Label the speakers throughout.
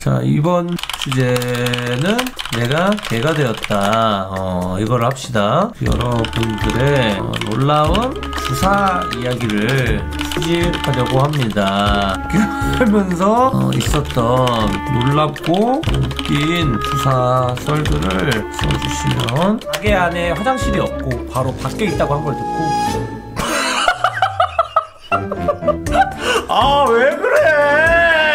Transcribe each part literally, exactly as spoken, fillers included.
Speaker 1: 자, 이번 주제는 내가 개가 되었다. 어, 이걸 합시다. 여러분들의 어, 놀라운 주사 이야기를 수집하려고 합니다. 하면서 어, 있었던 놀랍고 웃긴 주사 썰들을 써주시면, 가게 안에 화장실이 없고 바로 밖에 있다고 한 걸 듣고 아, 왜 그래?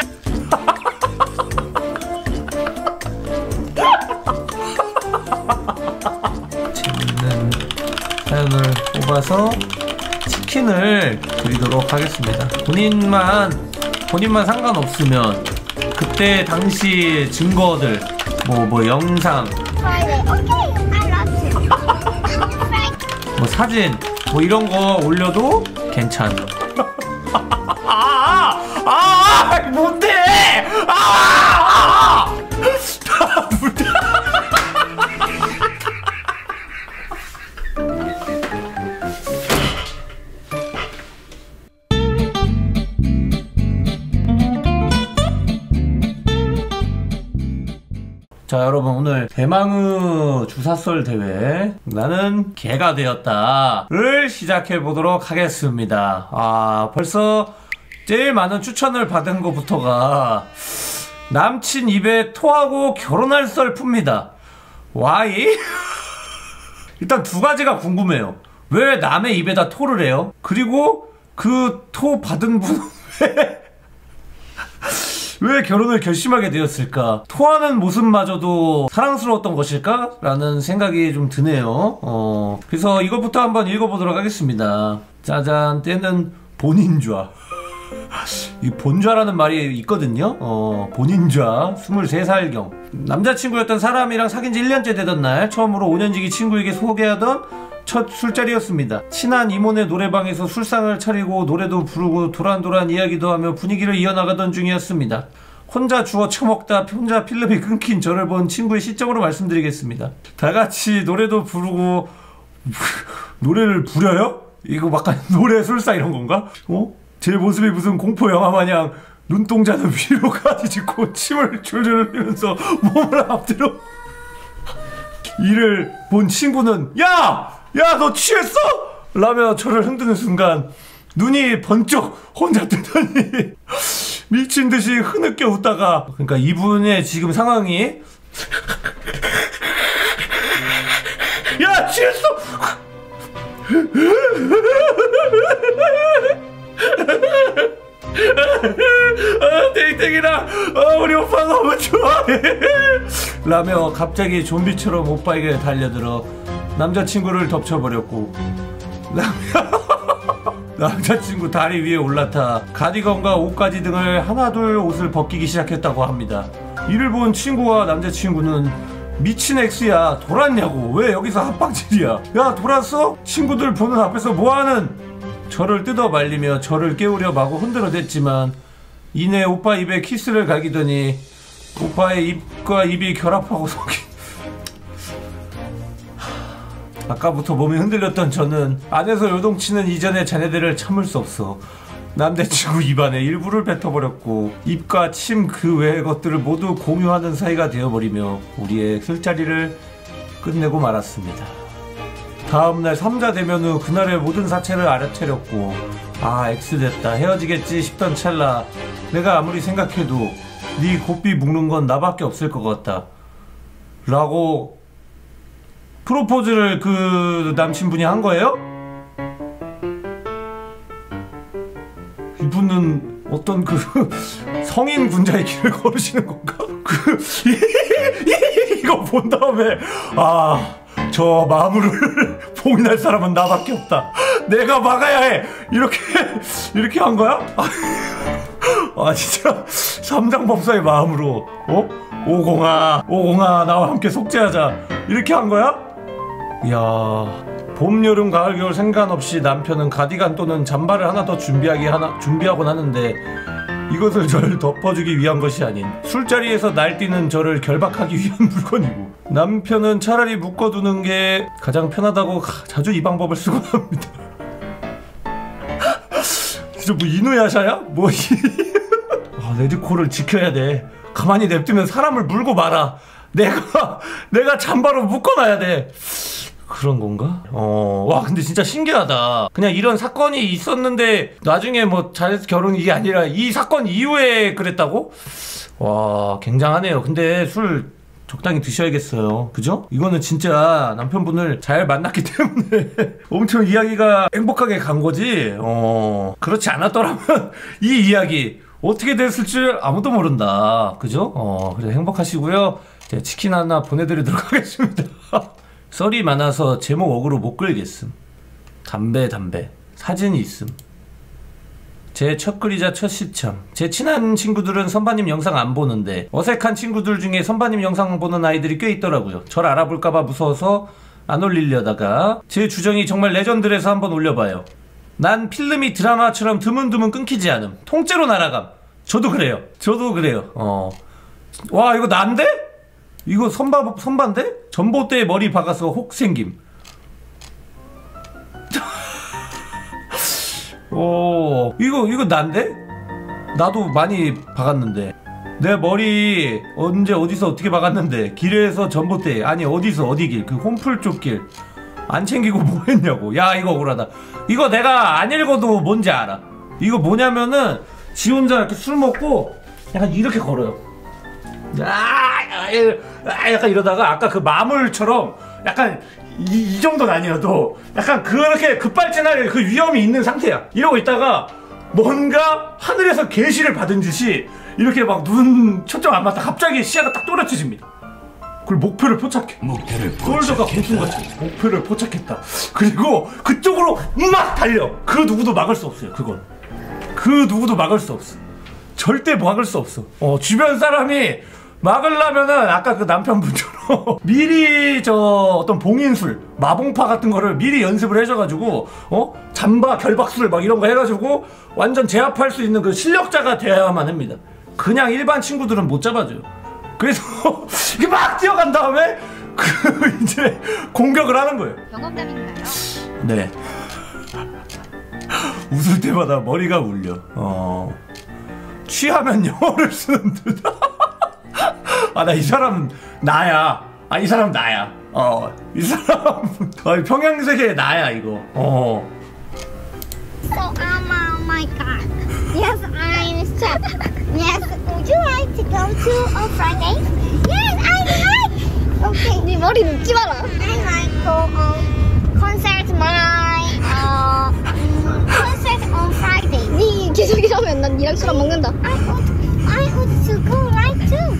Speaker 1: 재밌는 사연을 뽑아서 치킨을 드리도록 하겠습니다. 본인만 본인만 상관없으면 그때 당시 증거들, 뭐 뭐 영상, 뭐 사진, 뭐 이런 거 올려도 괜찮아. 아, 아, 아, 뭔데? 아, 아, 아, 뭔데? 자, 여러분, 오늘 대망의 주사썰 대회 나는 개가 되었다를 시작해 보도록 하겠습니다. 아, 벌써 제일 많은 추천을 받은 것부터가 남친 입에 토하고 결혼할 썰 풉니다. 와이? 일단 두 가지가 궁금해요. 왜 남의 입에다 토를 해요? 그리고 그 토 받은 분은 왜 왜 결혼을 결심하게 되었을까? 토하는 모습마저도 사랑스러웠던 것일까? 라는 생각이 좀 드네요. 어, 그래서 이것부터 한번 읽어보도록 하겠습니다. 짜잔, 때는 본인좌. 이 본좌라는 말이 있거든요. 어, 본인좌, 스물세 살경. 남자친구였던 사람이랑 사귄 지 일 년째 되던 날, 처음으로 오 년지기 친구에게 소개하던 첫 술자리였습니다. 친한 이모네 노래방에서 술상을 차리고 노래도 부르고 도란도란 이야기도 하며 분위기를 이어나가던 중이었습니다. 혼자 주워 처먹다 혼자 필름이 끊긴 저를 본 친구의 시점으로 말씀드리겠습니다. 다같이 노래도 부르고 노래를 부려요? 이거 약간 노래 술사 이런 건가? 어? 제 모습이 무슨 공포 영화 마냥 눈동자는 위로까지 짚고 침을 줄줄 흘리면서 몸을 앞뒤로 이를 본 친구는 야! 야, 너 취했어? 라며 저를 흔드는 순간 눈이 번쩍 혼자 뜨더니 미친듯이 흐느껴 웃다가, 그러니까 이분의 지금 상황이 야, 취했어? 아, 땡땡이랑 아, 우리 오빠 너무 좋아해 라며 갑자기 좀비처럼 오빠에게 달려들어 남자친구를 덮쳐버렸고, 남자친구 다리 위에 올라타 가디건과 옷가지 등을 하나둘 옷을 벗기기 시작했다고 합니다. 이를 본 친구와 남자친구는 미친 엑스야, 돌았냐고, 왜 여기서 합방질이야, 야 돌았어? 친구들 보는 앞에서 뭐하는? 저를 뜯어 말리며 저를 깨우려 마구 흔들어댔지만 이내 오빠 입에 키스를 갈기더니 오빠의 입과 입이 결합하고 속이 아까부터 몸이 흔들렸던 저는 안에서 요동치는 이전의 자네들을 참을 수 없어 남자친구 입안에 일부를 뱉어버렸고 입과 침 그 외의 것들을 모두 공유하는 사이가 되어버리며 우리의 술자리를 끝내고 말았습니다. 다음날 삼자 대면 후 그날의 모든 사체를 알아차렸고, 아, X됐다, 헤어지겠지 싶던 찰나 내가 아무리 생각해도 네 고삐 묶는 건 나밖에 없을 것 같다 라고 프로포즈를 그 남친분이 한 거예요? 이분은 어떤 그 성인 군자의 길을 걸으시는 건가? 그 이거 본 다음에 아, 저 마물을 봉인할 사람은 나밖에 없다, 내가 막아야 해, 이렇게 이렇게 한 거야? 아, 진짜 삼장법사의 마음으로 어? 오공아 오공아 나와 함께 속죄하자 이렇게 한 거야? 이야, 봄, 여름, 가을, 겨울 상관없이 남편은 가디건 또는 잠바를 하나 더 준비하기 하나, 준비하곤 하는데 이것을 저를 덮어주기 위한 것이 아닌 술자리에서 날뛰는 저를 결박하기 위한 물건이고, 남편은 차라리 묶어두는 게 가장 편하다고 자주 이 방법을 쓰곤 합니다. 진짜 뭐 이누야샤야? 뭐 아, 레드코를 지켜야 돼. 가만히 냅두면 사람을 물고 말아. 내가 내가 잠바로 묶어놔야 돼. 그런 건가? 어, 와, 근데 진짜 신기하다. 그냥 이런 사건이 있었는데 나중에 뭐 잘해서 결혼 이게 아니라 이 사건 이후에 그랬다고? 와, 굉장하네요. 근데 술 적당히 드셔야겠어요. 그죠? 이거는 진짜 남편분을 잘 만났기 때문에 엄청 이야기가 행복하게 간 거지. 어, 그렇지 않았더라면 이 이야기 어떻게 됐을 줄 아무도 모른다. 그죠? 어, 그래 행복하시고요. 제가 치킨 하나 보내드리도록 하겠습니다. 썰이 많아서 제목 어그로 못 끌겠음. 담배 담배 사진이 있음. 제 첫 글이자 첫 시참. 제 친한 친구들은 선바님 영상 안 보는데 어색한 친구들 중에 선바님 영상 보는 아이들이 꽤 있더라고요. 절 알아볼까봐 무서워서 안 올리려다가 제 주정이 정말 레전드래서 한번 올려봐요. 난 필름이 드라마처럼 드문드문 끊기지 않음. 통째로 날아감. 저도 그래요. 저도 그래요. 어. 와, 이거 난데? 이거 선바, 선반데? 전봇대에 머리 박아서 혹 생김. 오, 이거, 이거 난데? 나도 많이 박았는데. 내 머리 언제 어디서 어떻게 박았는데. 길에서 전봇대. 아니, 어디서 어디 길. 그 홈플 쪽 길. 안 챙기고 뭐 했냐고. 야, 이거 억울하다. 이거 내가 안 읽어도 뭔지 알아. 이거 뭐냐면은 지 혼자 이렇게 술 먹고 약간 이렇게 걸어요. 아, 아, 약간 이러다가 아까 그 마물처럼 약간 이, 이 정도는 아니어도 약간 그렇게 급발진할 그 위험이 있는 상태야. 이러고 있다가 뭔가 하늘에서 계시를 받은 듯이 이렇게 막 눈 초점 안 맞다 갑자기 시야가 딱 또렷해집니다. 그리고 목표를 포착해. 목표를 포착했다. 공중같이 목표를 포착했다. 그리고 그쪽으로 막 달려. 그 누구도 막을 수 없어요. 그건 그 누구도 막을 수 없어. 절대 막을 수 없어. 어, 주변 사람이 막으려면은 아까 그 남편분처럼 미리 저 어떤 봉인술, 마봉파 같은 거를 미리 연습을 해줘가지고 어? 잠바, 결박술 막 이런 거 해가지고 완전 제압할 수 있는 그 실력자가 되어야만 합니다. 그냥 일반 친구들은 못 잡아줘요. 그래서 이게 막 뛰어간 다음에 그 이제 공격을 하는 거예요.
Speaker 2: 경험담인가요?
Speaker 1: 네. 웃을 때마다 머리가 울려. 어. 취하면 영어를 쓰는 듯. 아, 나 이 사람 나야. 아, 이 사람 나야. 어, 이 사람 어, 평양세계의 나야 이거. 어.
Speaker 2: So um, oh my god. Yes, I'm Chef. Yes, would you like to go to a Friday? Yes, I like. Okay. 네 머리 눕지 마라. I like go on concert my uh concert on Friday. 네 계속이라면 난 니랑 술 안 먹는다. I would I would to go right too.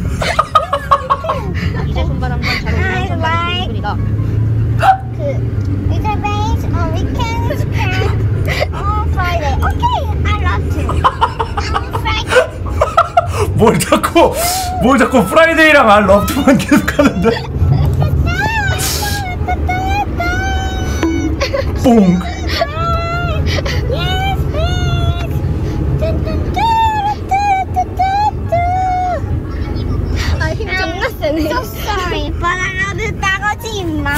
Speaker 2: 이제 손발 한번 잘 어울리는 손발 친구들이다. 그 이제 베이스 on weekends and on Friday. Okay, I love to. On Friday.
Speaker 1: 뭘 자꾸 뭘 자꾸 프라이데이랑 알 러브만 계속 하는데? 뽕.
Speaker 2: So sorry, but I love 따가지 마.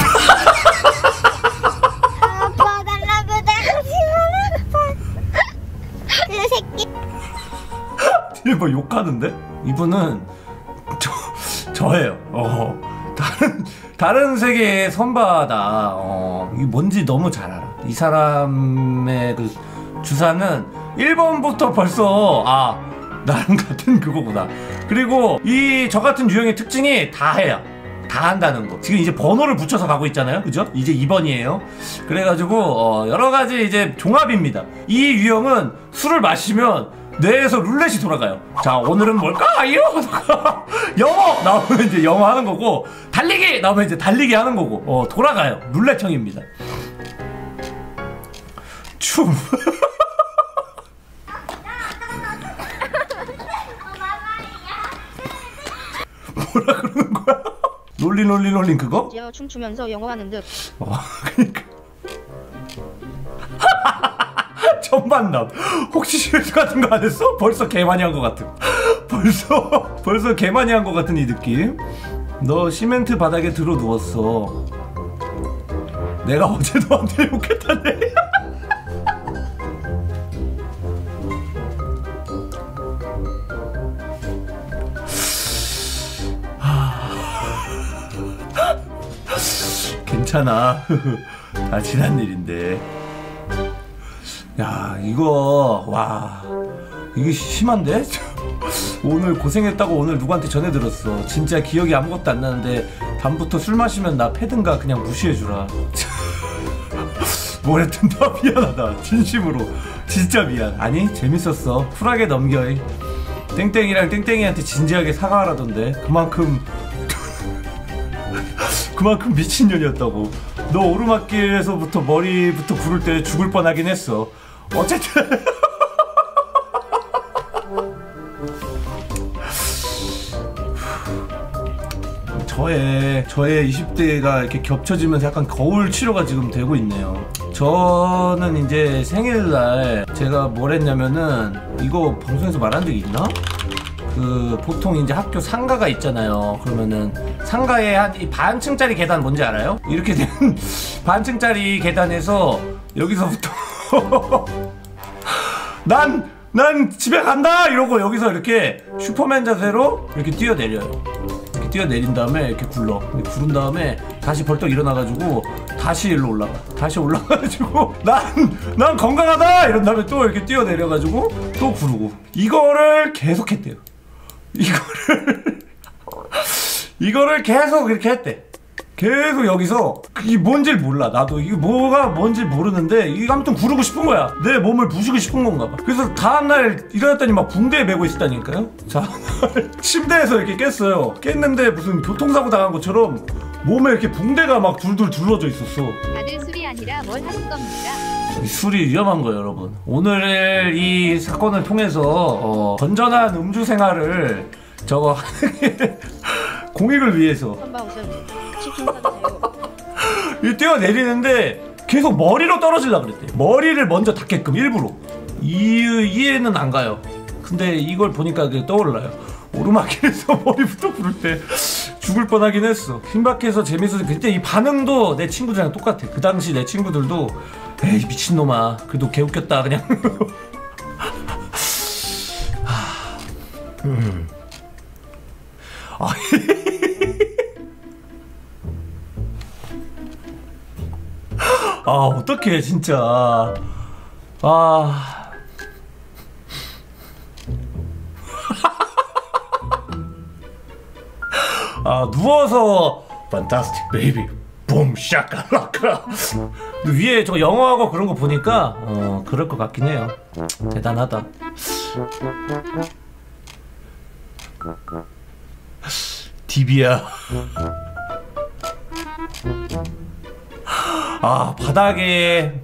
Speaker 2: But I love 따가지 마. 그 새끼.
Speaker 1: 이거 뭐 욕하는데? 이분은 저 저예요. 어 다른 다른 세계의 선바다. 어 이게 뭔지 너무 잘 알아. 이 사람의 그 주사는 일 번부터 벌써 아. 나랑 같은 그거구나. 그리고 이 저 같은 유형의 특징이 다 해요. 다 한다는 거. 지금 이제 번호를 붙여서 가고 있잖아요. 그죠? 이제 이 번이에요. 그래가지고 어 여러 가지 이제 종합입니다. 이 유형은 술을 마시면 뇌에서 룰렛이 돌아가요. 자, 오늘은 뭘까요? 영어 나오면 이제 영어 하는 거고, 달리기 나오면 이제 달리기 하는 거고, 어 돌아가요. 룰렛형입니다. 춤. 뭐라 그러는 거야? 롤린 롤린 롤린 그거?
Speaker 2: 지어 춤추면서 영어 하는 듯.
Speaker 1: 어, 그니까. 첫 만남. 혹시 실수 같은 거 안 했어? 벌써 개 많이 한 거 같은. 벌써 벌써 개 많이 한 거 같은 이 느낌. 너 시멘트 바닥에 들어 누웠어. 내가 어제 너한테 욕했다네. 괜찮아. 다 지난 일인데. 야 이거 와 이게 심한데? 오늘 고생했다고 오늘 누구한테 전해 들었어. 진짜 기억이 아무것도 안 나는데 다음부터 술 마시면 나 패든가 그냥 무시해주라. 뭘 했든 다 미안하다. 진심으로 진짜 미안. 아니 재밌었어. 쿨하게 넘겨. 땡땡이랑 땡땡이한테 진지하게 사과하라던데. 그만큼 그만큼 미친년이었다고. 너 오르막길에서부터 머리부터 부를 때 죽을 뻔하긴 했어. 어쨌든 저의 저의 이십 대가 이렇게 겹쳐지면서 약간 거울 치료가 지금 되고 있네요. 저는 이제 생일날 제가 뭘 했냐면은, 이거 방송에서 말한 적이 있나? 그 보통 이제 학교 상가가 있잖아요. 그러면은 상가에 한 이 반층짜리 계단 뭔지 알아요? 이렇게 된 반층짜리 계단에서 여기서부터 난, 난 집에 간다! 이러고 여기서 이렇게 슈퍼맨 자세로 이렇게 뛰어내려요. 이렇게 뛰어내린 다음에 이렇게 굴러. 이렇게 구른 다음에 다시 벌떡 일어나가지고 다시 일로 올라가. 다시 올라가가지고 난, 난 건강하다! 이런 다음에 또 이렇게 뛰어내려가지고 또 구르고. 이거를 계속 했대요. 이거를 이거를 계속 이렇게 했대. 계속 여기서 이게 뭔지 몰라. 나도 이게 뭐가 뭔지 모르는데 이게 아무튼 구르고 싶은 거야. 내 몸을 부수고 싶은 건가 봐. 그래서 다음날 일어났더니 막 붕대에 메고 있었다니까요. 자, 침대에서 이렇게 깼어요. 깼는데 무슨 교통사고 당한 것처럼 몸에 이렇게 붕대가 막 둘둘 둘러져 있었어.
Speaker 3: 다들 술이 아니라 뭘 하신 겁니까?
Speaker 1: 술이 위험한 거예요, 여러분. 오늘 이 사건을 통해서 어, 건전한 음주 생활을 저거 하는 게 공익을 위해서 이 뛰어내리는데 계속 머리로 떨어지려고 그랬대. 머리를 먼저 닿게끔 일부러. 이, 이해는 안 가요. 근데 이걸 보니까 그게 떠올라요. 오르막길에서 머리부터 부를 때 죽을 뻔하긴 했어. 신박해서 재밌어서. 그때 이 반응도 내 친구들이랑 똑같아. 그 당시 내 친구들도 에이 미친놈아 그래도 개웃겼다 그냥. 음. 아, 아 어떡해 진짜. 아 아 누워서 판타스틱 베이비 봄 샤카라카 위에 저 영어하고 그런 거 보니까 어 그럴 것 같긴 해요. 대단하다. 디비야. 아 바닥에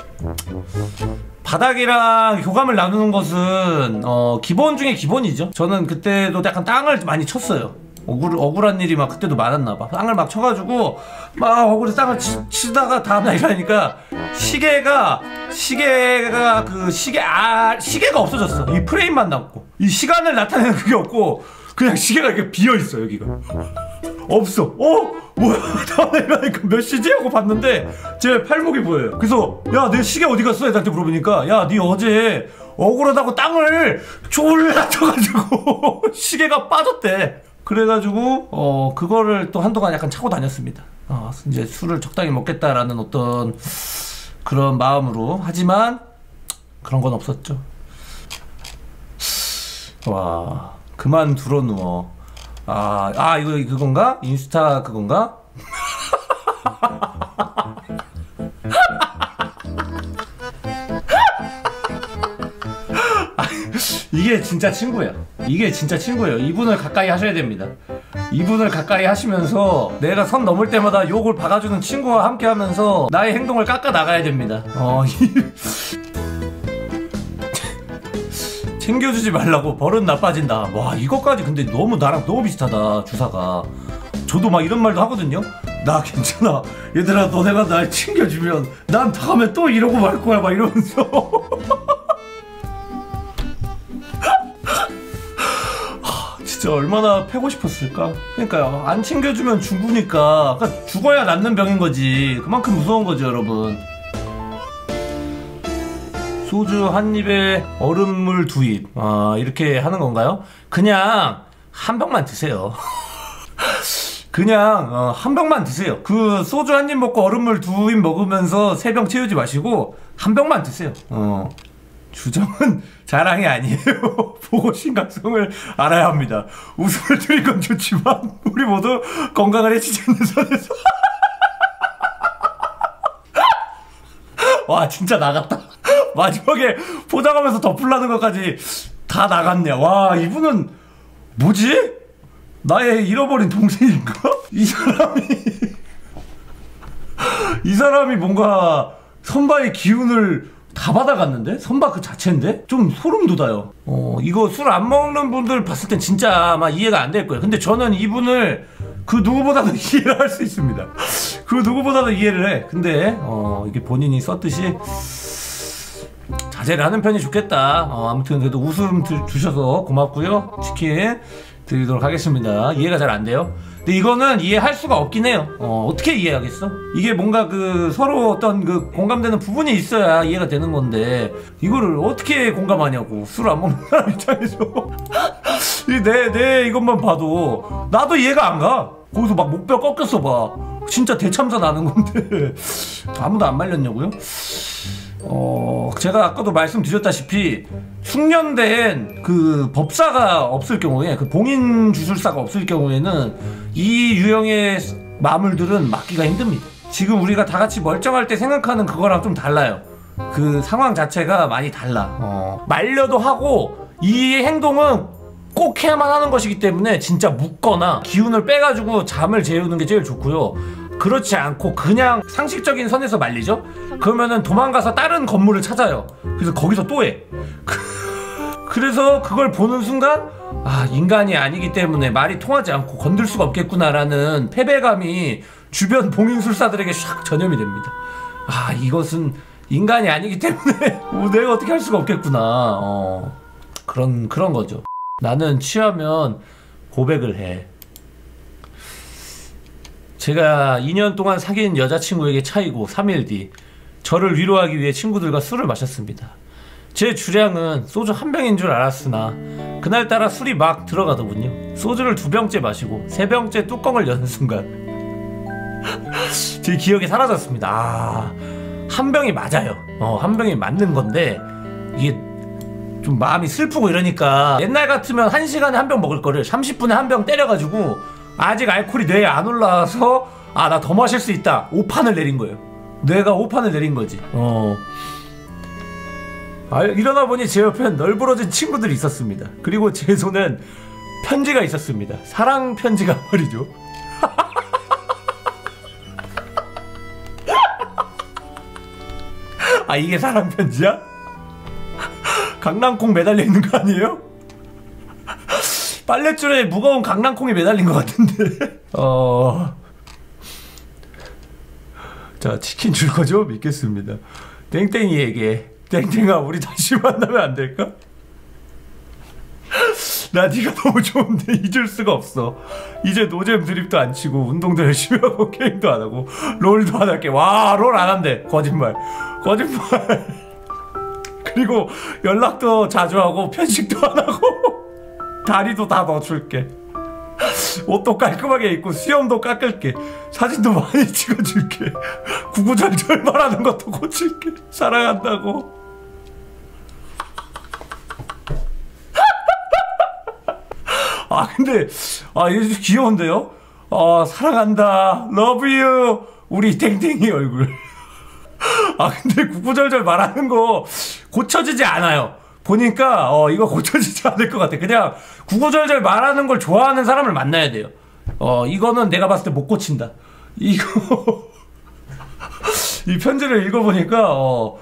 Speaker 1: 바닥이랑 교감을 나누는 것은 어 기본 중에 기본이죠. 저는 그때도 약간 땅을 많이 쳤어요. 억울, 억울한 일이 막 그때도 많았나봐. 땅을 막 쳐가지고 막 억울해 땅을 치, 치다가 다음날 일하니까 시계가 시계가 그 시계 아 시계가 없어졌어. 이 프레임만 남고 이 시간을 나타내는 그게 없고 그냥 시계가 이렇게 비어있어. 여기가 없어. 어? 뭐야? 다음날 일하니까 몇 시지? 하고 봤는데 제 팔목이 보여요. 그래서 야 내 시계 어디 갔어? 애들한테 물어보니까 야 니 어제 억울하다고 땅을 졸라 쳐가지고 시계가 빠졌대. 그래가지고 어 그거를 또 한동안 약간 차고 다녔습니다. 어 이제 술을 적당히 먹겠다라는 어떤 그런 마음으로. 하지만 그런 건 없었죠. 와 그만 들어 누워. 아, 아 이거 그건가? 인스타 그건가? 이게 진짜 친구야. 이게 진짜 친구예요. 이분을 가까이 하셔야 됩니다. 이분을 가까이 하시면서 내가 선 넘을 때마다 욕을 박아주는 친구와 함께 하면서 나의 행동을 깎아 나가야 됩니다. 어, 챙겨주지 말라고 버릇 나빠진다. 와 이것까지 근데 너무 나랑 너무 비슷하다. 주사가. 저도 막 이런 말도 하거든요. 나 괜찮아 얘들아 너네가 날 챙겨주면 난 다음에 또 이러고 말 거야 막 이러면서. 진짜 얼마나 패고 싶었을까. 그러니까요 안 챙겨주면 죽으니까. 그러니까 죽어야 낫는 병인 거지. 그만큼 무서운 거죠 여러분. 소주 한 입에 얼음물 두 입. 아 이렇게 하는 건가요? 그냥 한 병만 드세요. 그냥 어, 한 병만 드세요. 그 소주 한 입 먹고 얼음물 두 입 먹으면서 세 병 채우지 마시고 한 병만 드세요. 어. 주정은 자랑이 아니에요. 보고 심각성을 알아야 합니다. 웃음을 드릴 건 좋지만 우리 모두 건강을 해치지 않는 선에서 와 진짜 나갔다. 마지막에 포장하면서 덮으려는 것까지 다 나갔네. 와 이분은 뭐지? 나의 잃어버린 동생인가? 이 사람이 이 사람이 뭔가 선바의 기운을 다 받아갔는데? 선바 그 자체인데? 좀 소름 돋아요. 어, 이거 술 안 먹는 분들 봤을 땐 진짜 아마 이해가 안 될 거예요. 근데 저는 이분을 그 누구보다도 이해를 할 수 있습니다. 그 누구보다도 이해를 해. 근데, 어, 이게 본인이 썼듯이 자제를 하는 편이 좋겠다. 어, 아무튼 그래도 웃음 주셔서 고맙고요. 치킨 드리도록 하겠습니다. 이해가 잘 안 돼요. 근데 이거는 이해할 수가 없긴 해요. 어, 어떻게 이해하겠어? 이게 뭔가 그 서로 어떤 그 공감되는 부분이 있어야 이해가 되는 건데 이거를 어떻게 공감하냐고. 술 안 먹는 사람 입장에서 내, 내 이것만 봐도 나도 이해가 안 가. 거기서 막 목뼈 꺾였어 봐. 진짜 대참사 나는 건데 아무도 안 말렸냐고요? 어, 제가 아까도 말씀드렸다시피 숙련된 그 법사가 없을 경우에 그 봉인 주술사가 없을 경우에는 이 유형의 마물들은 막기가 힘듭니다. 지금 우리가 다 같이 멀쩡할 때 생각하는 그거랑 좀 달라요. 그 상황 자체가 많이 달라. 어, 말려도 하고 이 행동은 꼭 해야만 하는 것이기 때문에 진짜 묶거나 기운을 빼가지고 잠을 재우는 게 제일 좋고요. 그렇지 않고 그냥 상식적인 선에서 말리죠? 그러면은 도망가서 다른 건물을 찾아요. 그래서 거기서 또 해. 그래서 그걸 보는 순간 아 인간이 아니기 때문에 말이 통하지 않고 건들 수가 없겠구나라는 패배감이 주변 봉인술사들에게 샥 전염이 됩니다. 아 이것은 인간이 아니기 때문에 내가 어떻게 할 수가 없겠구나. 어, 그런 그런 거죠. 나는 취하면 고백을 해. 제가 이 년 동안 사귄 여자친구에게 차이고 삼 일 뒤 저를 위로하기 위해 친구들과 술을 마셨습니다. 제 주량은 소주 한 병인 줄 알았으나 그날따라 술이 막 들어가더군요. 소주를 두 병째 마시고 세 병째 뚜껑을 여는 순간 제 기억이 사라졌습니다. 아, 한 병이 맞아요. 어, 한 병이 맞는 건데 이게 좀 마음이 슬프고 이러니까 옛날 같으면 한 시간에 한 병 먹을 거를 삼십 분에 한 병 때려가지고 아직 알코올이 뇌에 안 올라와서 아 나 더 마실 수 있다 오 판을 내린 거예요. 뇌가 오 판을 내린 거지. 어. 아, 일어나 보니 제 옆엔 널브러진 친구들이 있었습니다. 그리고 제 손엔 편지가 있었습니다. 사랑 편지가 말이죠. 아 이게 사랑 편지야? 강낭콩 매달려 있는 거 아니에요? 빨랫줄에 무거운 강낭콩이 매달린 것 같은데. 어... 자 치킨 줄 거죠? 믿겠습니다. 땡땡이에게 땡땡아 우리 다시 만나면 안 될까? 나 네가 너무 좋은데 잊을 수가 없어. 이제 노잼 드립도 안 치고 운동도 열심히 하고 게임도 안 하고 롤도 안 할게. 와 롤 안 한대. 거짓말 거짓말. 그리고 연락도 자주 하고 편식도 안 하고 다리도 다 넣어줄게. 옷도 깔끔하게 입고 수염도 깎을게. 사진도 많이 찍어줄게. 구구절절 말하는 것도 고칠게. 사랑한다고. 아 근데 아 이게 좀 귀여운데요? 아 사랑한다 love you 우리 땡땡이 얼굴. 아 근데 구구절절 말하는 거 고쳐지지 않아요. 보니까 어 이거 고쳐지지 않을 것 같아. 그냥 구구절절 말하는 걸 좋아하는 사람을 만나야 돼요. 어 이거는 내가 봤을 때 못 고친다. 이거 이 편지를 읽어보니까 어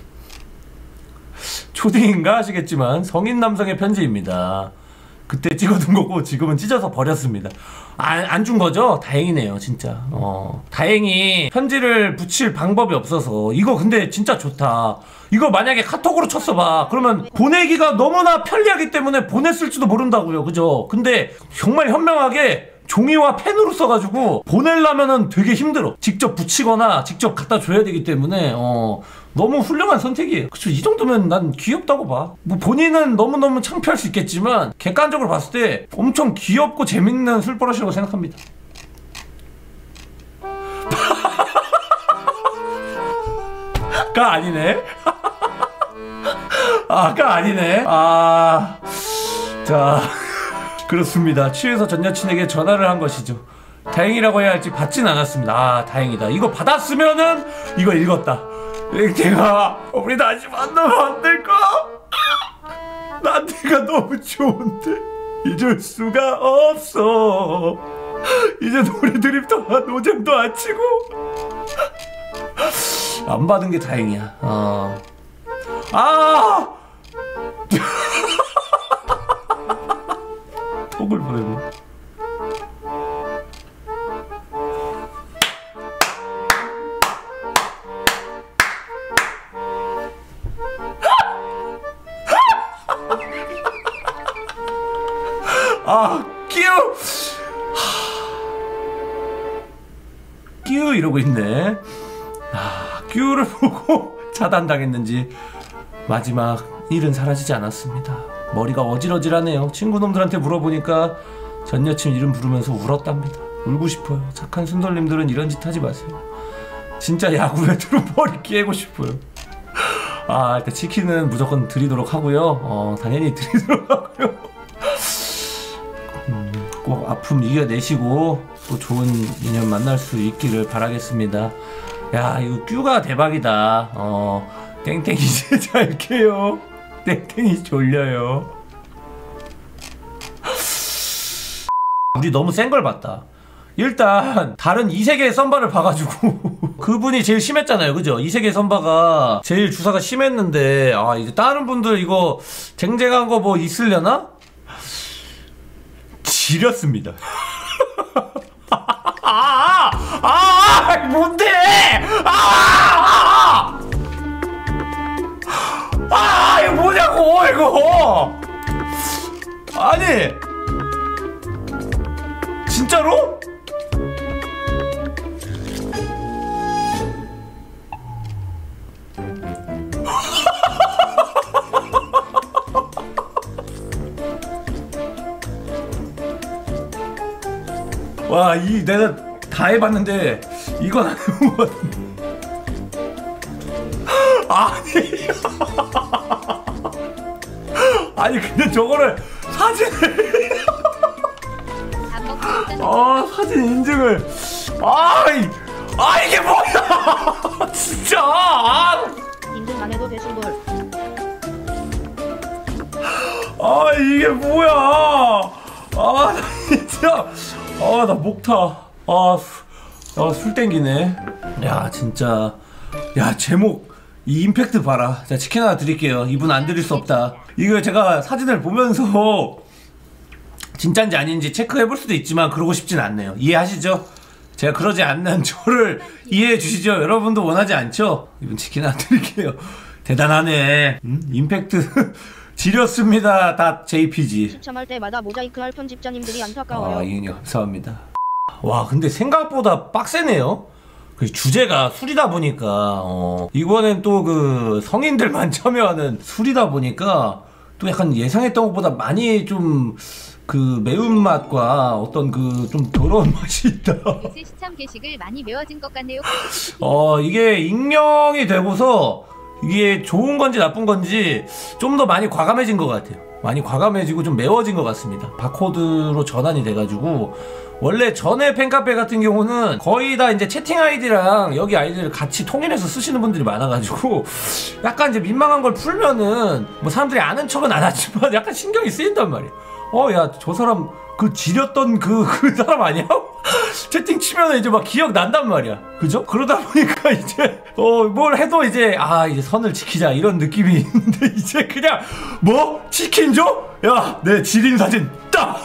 Speaker 1: 초딩인가 하시겠지만 성인 남성의 편지입니다. 그때 찍어둔 거고 지금은 찢어서 버렸습니다. 안 준 거죠? 다행이네요 진짜. 어 다행히 편지를 붙일 방법이 없어서. 이거 근데 진짜 좋다. 이거 만약에 카톡으로 쳤어봐 그러면 보내기가 너무나 편리하기 때문에 보냈을지도 모른다고요. 그죠? 근데 정말 현명하게 종이와 펜으로 써가지고 보내려면은 되게 힘들어. 직접 붙이거나 직접 갖다 줘야 되기 때문에 어 너무 훌륭한 선택이에요. 그쵸? 이 정도면 난 귀엽다고 봐. 뭐 본인은 너무너무 창피할 수 있겠지만 객관적으로 봤을 때 엄청 귀엽고 재밌는 술버릇이라고 생각합니다. 가 아니네. 아, 가 아니네. 아, 자, 그렇습니다. 취해서 전 여친에게 전화를 한 것이죠. 다행이라고 해야 할지 받진 않았습니다. 아, 다행이다. 이거 받았으면은 이거 읽었다. 내가 우리 다시 만나면 안 될까? 난 네가 너무 좋은데 잊을 수가 없어. 이제 노래 드립도 노잼도 안 치고 안 받은 게 다행이야. 어. 아! 톡을 보내네. 아, 끼우! 끼우 이러고 있네. 아, 끼우를 보고 차단당했는지 마지막 일은 사라지지 않았습니다. 머리가 어질어질하네요. 친구놈들한테 물어보니까 전 여친 이름 부르면서 울었답니다. 울고 싶어요. 착한 순돌님들은 이런 짓 하지 마세요. 진짜 야구에 들어 머리 깨고 싶어요. 아, 일단 치킨은 무조건 드리도록 하고요. 어, 당연히 드리도록 하고요. 음, 꼭 아픔 이겨내시고 또 좋은 인연 만날 수 있기를 바라겠습니다. 야, 이거 큐가 대박이다. 어, 땡땡이 이제 잘 깨요. 땡땡이 졸려요. 우리 너무 센 걸 봤다. 일단 다른 이세계의 썸바를 봐가지고 그분이 제일 심했잖아요, 그죠? 이세계 썸바가 제일 주사가 심했는데, 아, 이제 다른 분들 이거 쟁쟁한 거 뭐 있으려나? 지렸습니다. 아, 아, 아, 뭔데? 아, 아, 아, 이거 뭐냐고, 이거. 아니, 진짜로? 와, 이 내가 다 해봤는데 이건 안 해본 것 같은데. 아니 아니 근데 저거를 사진을 아, 사진 인증을 아, 이, 아 이게 뭐야 진짜. 아,
Speaker 4: 인증 안 해도 되신 걸.
Speaker 1: 아 이게 뭐야. 아, 나 진짜 아, 나 목타. 아, 아, 술 땡기네. 야, 진짜. 야, 제목 이 임팩트 봐라. 자, 치킨 하나 드릴게요. 이분 안 드릴 수 없다. 이거 제가 사진을 보면서 진짠지 아닌지 체크해볼 수도 있지만 그러고 싶진 않네요. 이해하시죠? 제가 그러지 않는 저를 이해해 주시죠? 여러분도 원하지 않죠? 이분 치킨 하나 드릴게요. 대단하네. 음? 임팩트 지렸습니다. 다 제이피지.
Speaker 4: 시참할 때마다 모자이크할 편집자님들이 안타까워요.
Speaker 1: 아, 이은이 감사합니다. 와, 근데 생각보다 빡세네요. 그 주제가 술이다 보니까 어, 이번엔 또 그 성인들만 참여하는 술이다 보니까 또 약간 예상했던 것보다 많이 좀 그 매운맛과 어떤 그 좀 더러운 맛이 있다.
Speaker 3: 요새 시참 게시글 많이 매워진 것 같네요.
Speaker 1: 어, 이게 익명이 되고서 이게 좋은 건지 나쁜 건지 좀 더 많이 과감해진 것 같아요. 많이 과감해지고 좀 매워진 것 같습니다. 바코드로 전환이 돼가지고 원래 전에 팬카페 같은 경우는 거의 다 이제 채팅 아이디랑 여기 아이디를 같이 통일해서 쓰시는 분들이 많아가지고 약간 이제 민망한 걸 풀면은 뭐 사람들이 아는 척은 안 하지만 약간 신경이 쓰인단 말이야. 어, 야, 저 사람 그 지렸던 그, 그 사람 아니야? 채팅 치면은 이제 막 기억 난단 말이야. 그죠? 그러다 보니까 이제, 어, 뭘 해도 이제, 아, 이제 선을 지키자. 이런 느낌이 있는데, 이제 그냥, 뭐? 치킨 줘? 야, 내 지린 사진, 딱!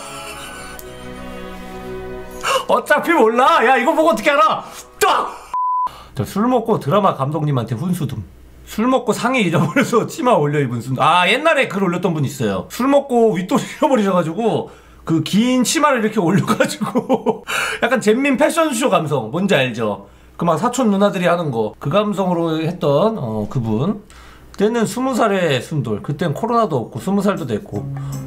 Speaker 1: 어차피 몰라. 야, 이거 보고 어떻게 알아? 딱! 저 술 먹고 드라마 감독님한테 훈수둠. 술 먹고 상의 잊어버려서 치마 올려 입은 순. 아, 옛날에 글 올렸던 분 있어요. 술 먹고 윗도리 잃어버리셔가지고 그 긴 치마를 이렇게 올려가지고 약간 잼민 패션쇼 감성 뭔지 알죠? 그 막 사촌 누나들이 하는 거 그 감성으로 했던 어, 그분. 그때는 스무 살의 순돌. 그땐 코로나도 없고 스무 살도 됐고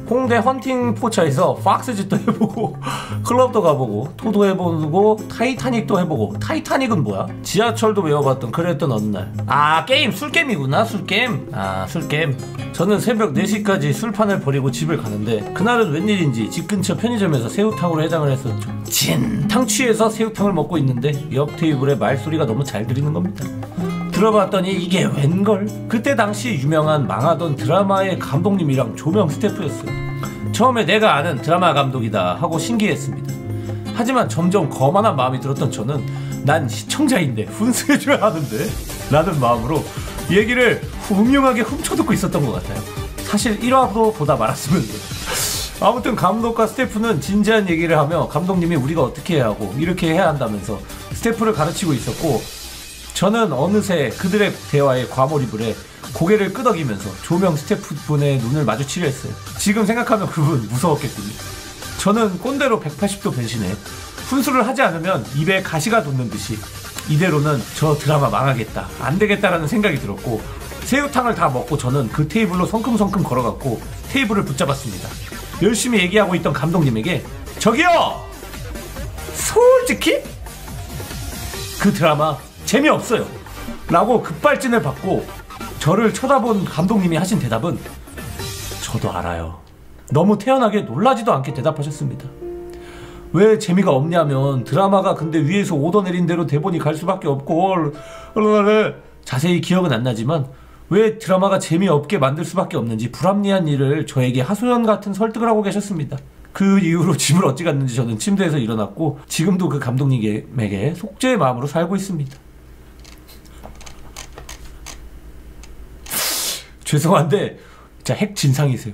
Speaker 1: 홍대 헌팅 포차에서 박스짓도 해보고 클럽도 가보고 토도 해보고 타이타닉도 해보고. 타이타닉은 뭐야? 지하철도 외워봤던 그랬던 어느 날. 아 게임 술게임이구나. 술게임. 아 술게임. 저는 새벽 네 시까지 술판을 버리고 집을 가는데 그날은 웬일인지 집 근처 편의점에서 새우탕으로 해장을 했었죠. 진탕 취해서 새우탕을 먹고 있는데 옆 테이블에 말소리가 너무 잘 들리는 겁니다. 들어봤더니 이게 웬걸? 그때 당시 유명한 망하던 드라마의 감독님이랑 조명 스태프였어요. 처음에 내가 아는 드라마 감독이다 하고 신기했습니다. 하지만 점점 거만한 마음이 들었던 저는 난 시청자인데 훈수해줘야 하는데 라는 마음으로 얘기를 훌륭하게 훔쳐듣고 있었던 것 같아요. 사실 일 화도 보다 말았으면 돼요. 아무튼 감독과 스태프는 진지한 얘기를 하며 감독님이 우리가 어떻게 해야 하고 이렇게 해야 한다면서 스태프를 가르치고 있었고, 저는 어느새 그들의 대화에 과몰입을 해 고개를 끄덕이면서 조명 스태프분의 눈을 마주치려 했어요. 지금 생각하면 그분 무서웠겠군요. 저는 꼰대로 백팔십 도 변신해 훈수를 하지 않으면 입에 가시가 돋는 듯이 이대로는 저 드라마 망하겠다, 안되겠다라는 생각이 들었고, 새우탕을 다 먹고 저는 그 테이블로 성큼성큼 걸어갔고 테이블을 붙잡았습니다. 열심히 얘기하고 있던 감독님에게 저기요! 솔직히? 그 드라마 재미없어요 라고 급발진을 받고 저를 쳐다본 감독님이 하신 대답은 저도 알아요. 너무 태연하게 놀라지도 않게 대답하셨습니다. 왜 재미가 없냐면 드라마가 근데 위에서 오더 내린 대로 대본이 갈 수밖에 없고, 자세히 기억은 안 나지만 왜 드라마가 재미없게 만들 수밖에 없는지 불합리한 일을 저에게 하소연 같은 설득을 하고 계셨습니다. 그 이후로 집을 어찌 갔는지 저는 침대에서 일어났고 지금도 그 감독님에게 속죄의 마음으로 살고 있습니다. 죄송한데 진짜 핵 진상이세요.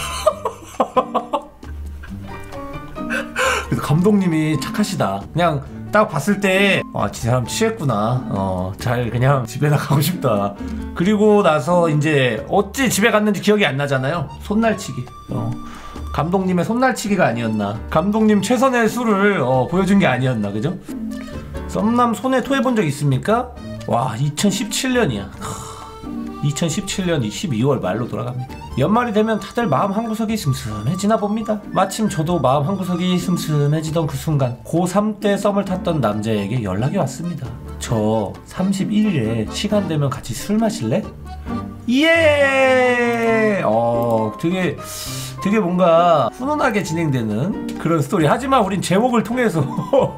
Speaker 1: 그래서 감독님이 착하시다. 그냥 딱 봤을 때 아, 지 사람 취했구나. 어, 잘 그냥 집에 나가고 싶다. 그리고 나서 이제 어찌 집에 갔는지 기억이 안 나잖아요. 손날치기. 어, 감독님의 손날치기가 아니었나. 감독님 최선의 술을 어, 보여준 게 아니었나. 그죠? 썸남 손에 토해본 적 있습니까? 와, 이천십칠 년이야. 이천십칠 년 십이월 말로 돌아갑니다. 연말이 되면 다들 마음 한구석이 슴슴해지나 봅니다. 마침 저도 마음 한구석이 슴슴해지던 그 순간 고삼 때 썸을 탔던 남자에게 연락이 왔습니다. 저 삼십일 일에 시간 되면 같이 술 마실래? 예! 어, 되게 되게 뭔가 훈훈하게 진행되는 그런 스토리. 하지만 우린 제목을 통해서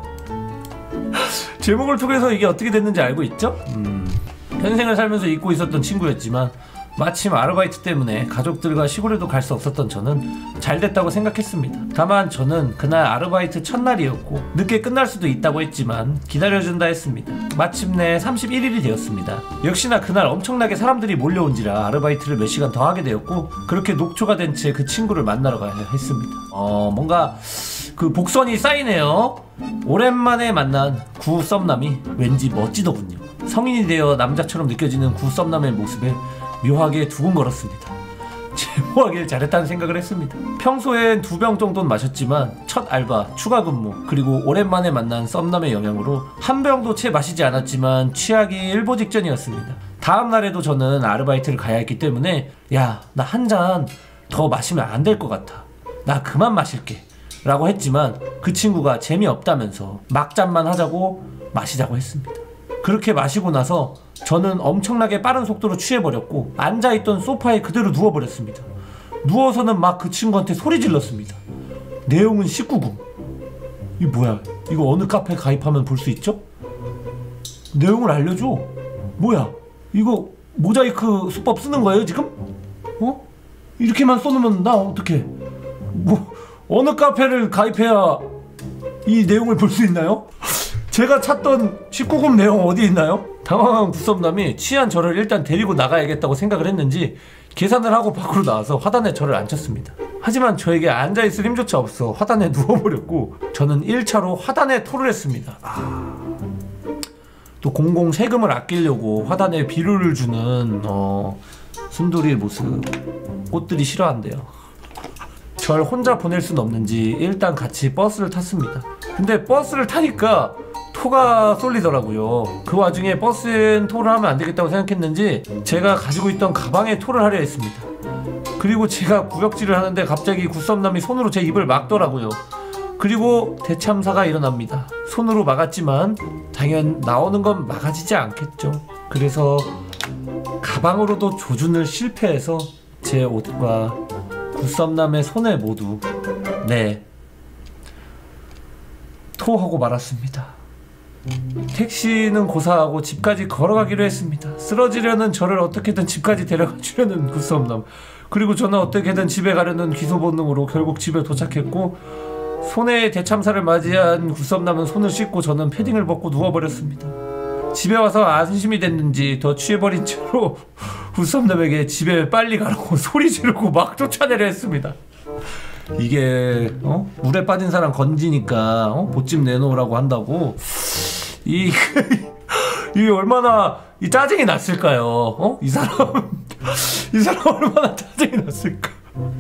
Speaker 1: 제목을 통해서 이게 어떻게 됐는지 알고 있죠? 음. 현생을 살면서 잊고 있었던 친구였지만 마침 아르바이트 때문에 가족들과 시골에도 갈 수 없었던 저는 잘 됐다고 생각했습니다. 다만 저는 그날 아르바이트 첫날이었고 늦게 끝날 수도 있다고 했지만 기다려준다 했습니다. 마침내 삼십일 일이 되었습니다. 역시나 그날 엄청나게 사람들이 몰려온지라 아르바이트를 몇 시간 더 하게 되었고 그렇게 녹초가 된 채 그 친구를 만나러 가야 했습니다. 어 뭔가 그 복선이 쌓이네요. 오랜만에 만난 구 썸남이 왠지 멋지더군요. 성인이 되어 남자처럼 느껴지는 구 썸남의 모습에 묘하게 두근거렸습니다. 제모하길 잘했다는 생각을 했습니다. 평소엔 두 병 정도는 마셨지만 첫 알바, 추가 근무, 그리고 오랜만에 만난 썸남의 영향으로 한 병도 채 마시지 않았지만 취하기 일보 직전이었습니다. 다음 날에도 저는 아르바이트를 가야 했기 때문에 야, 나 한 잔 더 마시면 안 될 것 같아. 나 그만 마실게 라고 했지만 그 친구가 재미없다면서 막잔만 하자고 마시자고 했습니다. 그렇게 마시고 나서 저는 엄청나게 빠른 속도로 취해버렸고 앉아있던 소파에 그대로 누워버렸습니다. 누워서는 막 그 친구한테 소리 질렀습니다. 내용은 십구 금. 이게 뭐야? 이거 어느 카페 가입하면 볼 수 있죠? 내용을 알려줘. 뭐야? 이거 모자이크 수법 쓰는 거예요 지금? 어? 이렇게만 써놓으면 나 어떡해? 뭐 어느 카페를 가입해야 이 내용을 볼 수 있나요? 제가 찾던 십구 금 내용 어디 있나요? 당황한 구썸남이 취한 저를 일단 데리고 나가야겠다고 생각을 했는지 계산을 하고 밖으로 나와서 화단에 저를 앉혔습니다. 하지만 저에게 앉아있을 힘조차 없어 화단에 누워버렸고 저는 일 차로 화단에 토를 했습니다. 아... 또 공공 세금을 아끼려고 화단에 비료를 주는 어... 순돌이의 모습 꽃들이 싫어한대요. 절 혼자 보낼 순 없는지 일단 같이 버스를 탔습니다. 근데 버스를 타니까 토가 쏠리더라고요. 그 와중에 버스엔 토를 하면 안 되겠다고 생각했는지 제가 가지고 있던 가방에 토를 하려 했습니다. 그리고 제가 구역질을 하는데 갑자기 구썸남이 손으로 제 입을 막더라고요. 그리고 대참사가 일어납니다. 손으로 막았지만 당연 나오는 건 막아지지 않겠죠. 그래서 가방으로도 조준을 실패해서 제 옷과 구썸남의 손에 모두 네 토하고 말았습니다. 택시는 고사하고 집까지 걸어가기로 했습니다. 쓰러지려는 저를 어떻게든 집까지 데려가 주려는 구썸남, 그리고 저는 어떻게든 집에 가려는 기소 본능으로 결국 집에 도착했고, 손에 대참사를 맞이한 구썸남은 손을 씻고 저는 패딩을 벗고 누워버렸습니다. 집에 와서 안심이 됐는지 더 취해버린 채로 구썸남에게 집에 빨리 가라고 소리 지르고 막 쫓아내려 했습니다. 이게 어? 물에 빠진 사람 건지니까 어? 보찜 내놓으라고 한다고. 이 이게 얼마나 이 짜증이 났을까요? 어? 이 사람 이 사람 얼마나 짜증이 났을까?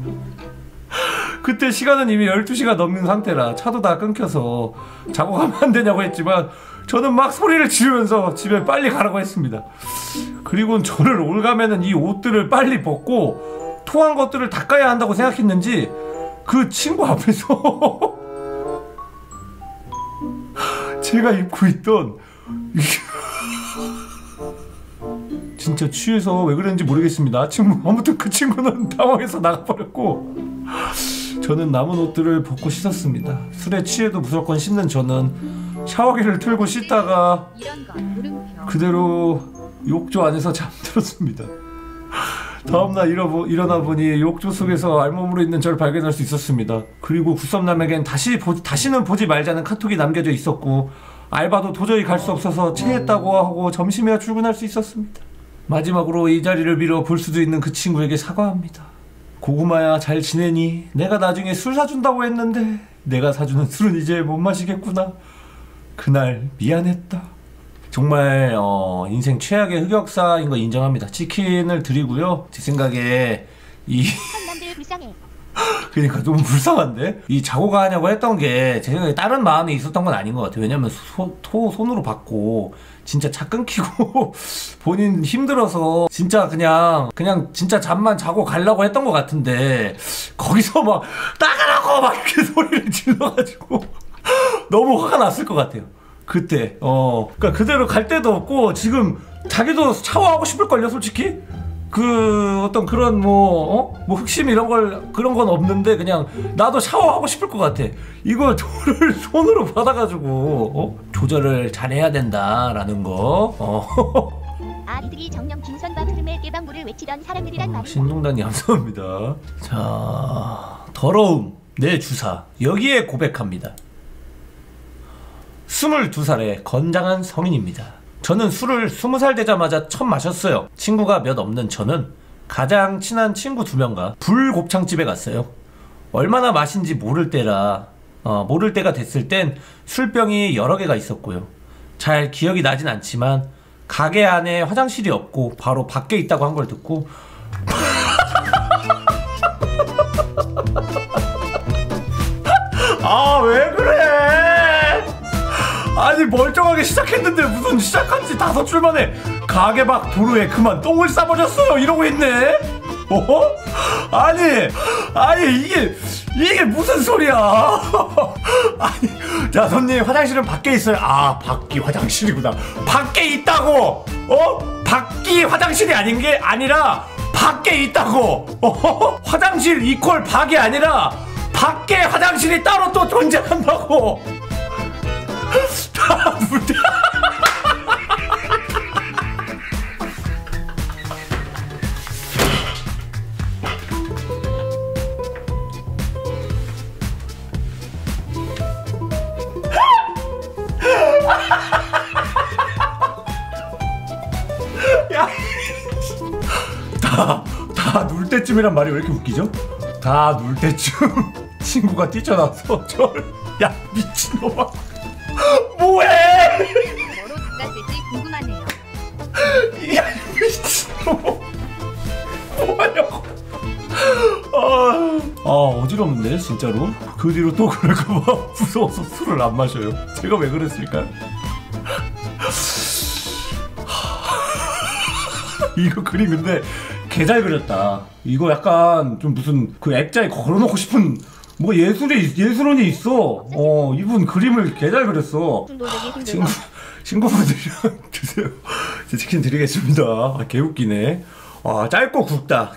Speaker 1: 그때 시간은 이미 열두 시가 넘는 상태라 차도 다 끊겨서 자고 가면 안 되냐고 했지만 저는 막 소리를 지르면서 집에 빨리 가라고 했습니다. 그리고 저를 올가매는 이 옷들을 빨리 벗고 토한 것들을 닦아야 한다고 생각했는지 그 친구 앞에서 제가 입고 있던 진짜 취해서 왜 그랬는지 모르겠습니다. 친구, 아무튼 그 친구는 당황해서 나가버렸고 저는 남은 옷들을 벗고 씻었습니다. 술에 취해도 무조건 씻는 저는 샤워기를 틀고 씻다가 그대로 욕조 안에서 잠들었습니다. 다음날 일어보, 일어나 보니 욕조 속에서 알몸으로 있는 저를 발견할 수 있었습니다. 그리고 구썸남에겐 다시 보, 다시는 보지 말자는 카톡이 남겨져 있었고, 알바도 도저히 갈 수 없어서 체했다고 하고 점심에야 출근할 수 있었습니다. 마지막으로 이 자리를 빌어 볼 수도 있는 그 친구에게 사과합니다. 고구마야, 잘 지내니? 내가 나중에 술 사준다고 했는데 내가 사주는 술은 이제 못 마시겠구나. 그날 미안했다. 정말 어, 인생 최악의 흑역사인 거 인정합니다. 치킨을 드리고요. 제 생각에 이
Speaker 2: 남들 불쌍해.
Speaker 1: 그러니까 너무 불쌍한데? 이 자고 가냐고 했던 게 제 생각에 다른 마음이 있었던 건 아닌 것 같아요. 왜냐면 소, 토 손으로 받고 진짜 차 끊기고 본인 힘들어서 진짜 그냥 그냥 진짜 잠만 자고 가려고 했던 것 같은데 거기서 막 나가라고 막 이렇게 소리를 질러가지고 너무 화가 났을 것 같아요. 그때 어 그러니까 그대로 갈 데도 없고 지금 자기도 샤워하고 싶을걸요 솔직히. 그 어떤 그런 뭐 어? 뭐 흑심 이런 걸 그런 건 없는데 그냥 나도 샤워하고 싶을 것 같아. 이거 저를 손으로 받아가지고 어? 조절을 잘해야 된다라는 거. 어.
Speaker 2: 아이들이 정령 김선박 흐름의 깨방구를 외치던 사람들이란 말이야.
Speaker 1: 신동단이 감사합니다. 자, 더러움 내 주사 여기에 고백합니다. 스물두 살의 건장한 성인입니다. 저는 술을 스무 살 되자마자 처음 마셨어요. 친구가 몇 없는 저는 가장 친한 친구 두 명과 불곱창집에 갔어요. 얼마나 마신지 모를 때라 어, 모를 때가 됐을 땐 술병이 여러 개가 있었고요. 잘 기억이 나진 않지만 가게 안에 화장실이 없고 바로 밖에 있다고 한 걸 듣고 아, 왜 그래? 아니 멀쩡하게 시작했는데 무슨 시작한 지 다섯 줄 만에 가게 밖 도로에 그만 똥을 싸버렸어요 이러고 있네? 어? 아니 아니 이게 이게 무슨 소리야? 아니 자 손님 화장실은 밖에 있어요. 아 밖이 화장실이구나. 밖에 있다고. 어? 밖이 화장실이 아닌 게 아니라 밖에 있다고. 어? 화장실 이퀄 밖이 아니라 밖에 화장실이 따로 또 존재한다고. 다 물대. 야, 다, 다 놀 때쯤이란 말이 왜 이렇게 웃기죠? 다 놀 때쯤 친구가 뛰쳐나와서 저를 야 미친놈아 뭐해?
Speaker 3: 뭐로 닦았을지 궁금하네요.
Speaker 1: 야 미친놈 뭐하냐고. 아, 아 어지럽는데 진짜로. 그 뒤로 또 그럴까봐 무서워서 술을 안 마셔요. 제가 왜 그랬을까요? 이거 그림 근데 개 잘 그렸다. 이거 약간 좀 무슨 그 액자에 걸어놓고 싶은 뭐 예술이 예술원이 있어. 어 이분 그림을 개 잘 그렸어. 친구 친구분들이랑 주세요. 제 치킨 드리겠습니다. 아, 개 웃기네. 아 짧고 굵다.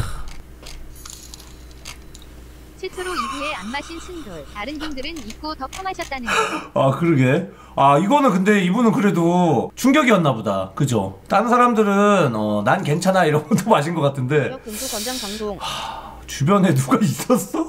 Speaker 3: 최초로 이 부에 안 마신 순돌. 다른 분들은 입고 더 퍼마셨다는 거.
Speaker 1: 아 그러게. 아 이거는 근데 이분은 그래도 충격이었나 보다. 그죠? 다른 사람들은 어, 난 괜찮아 이런 것도 마신 것 같은데
Speaker 4: 금수 권장 방송.
Speaker 1: 하, 주변에 누가 있었어?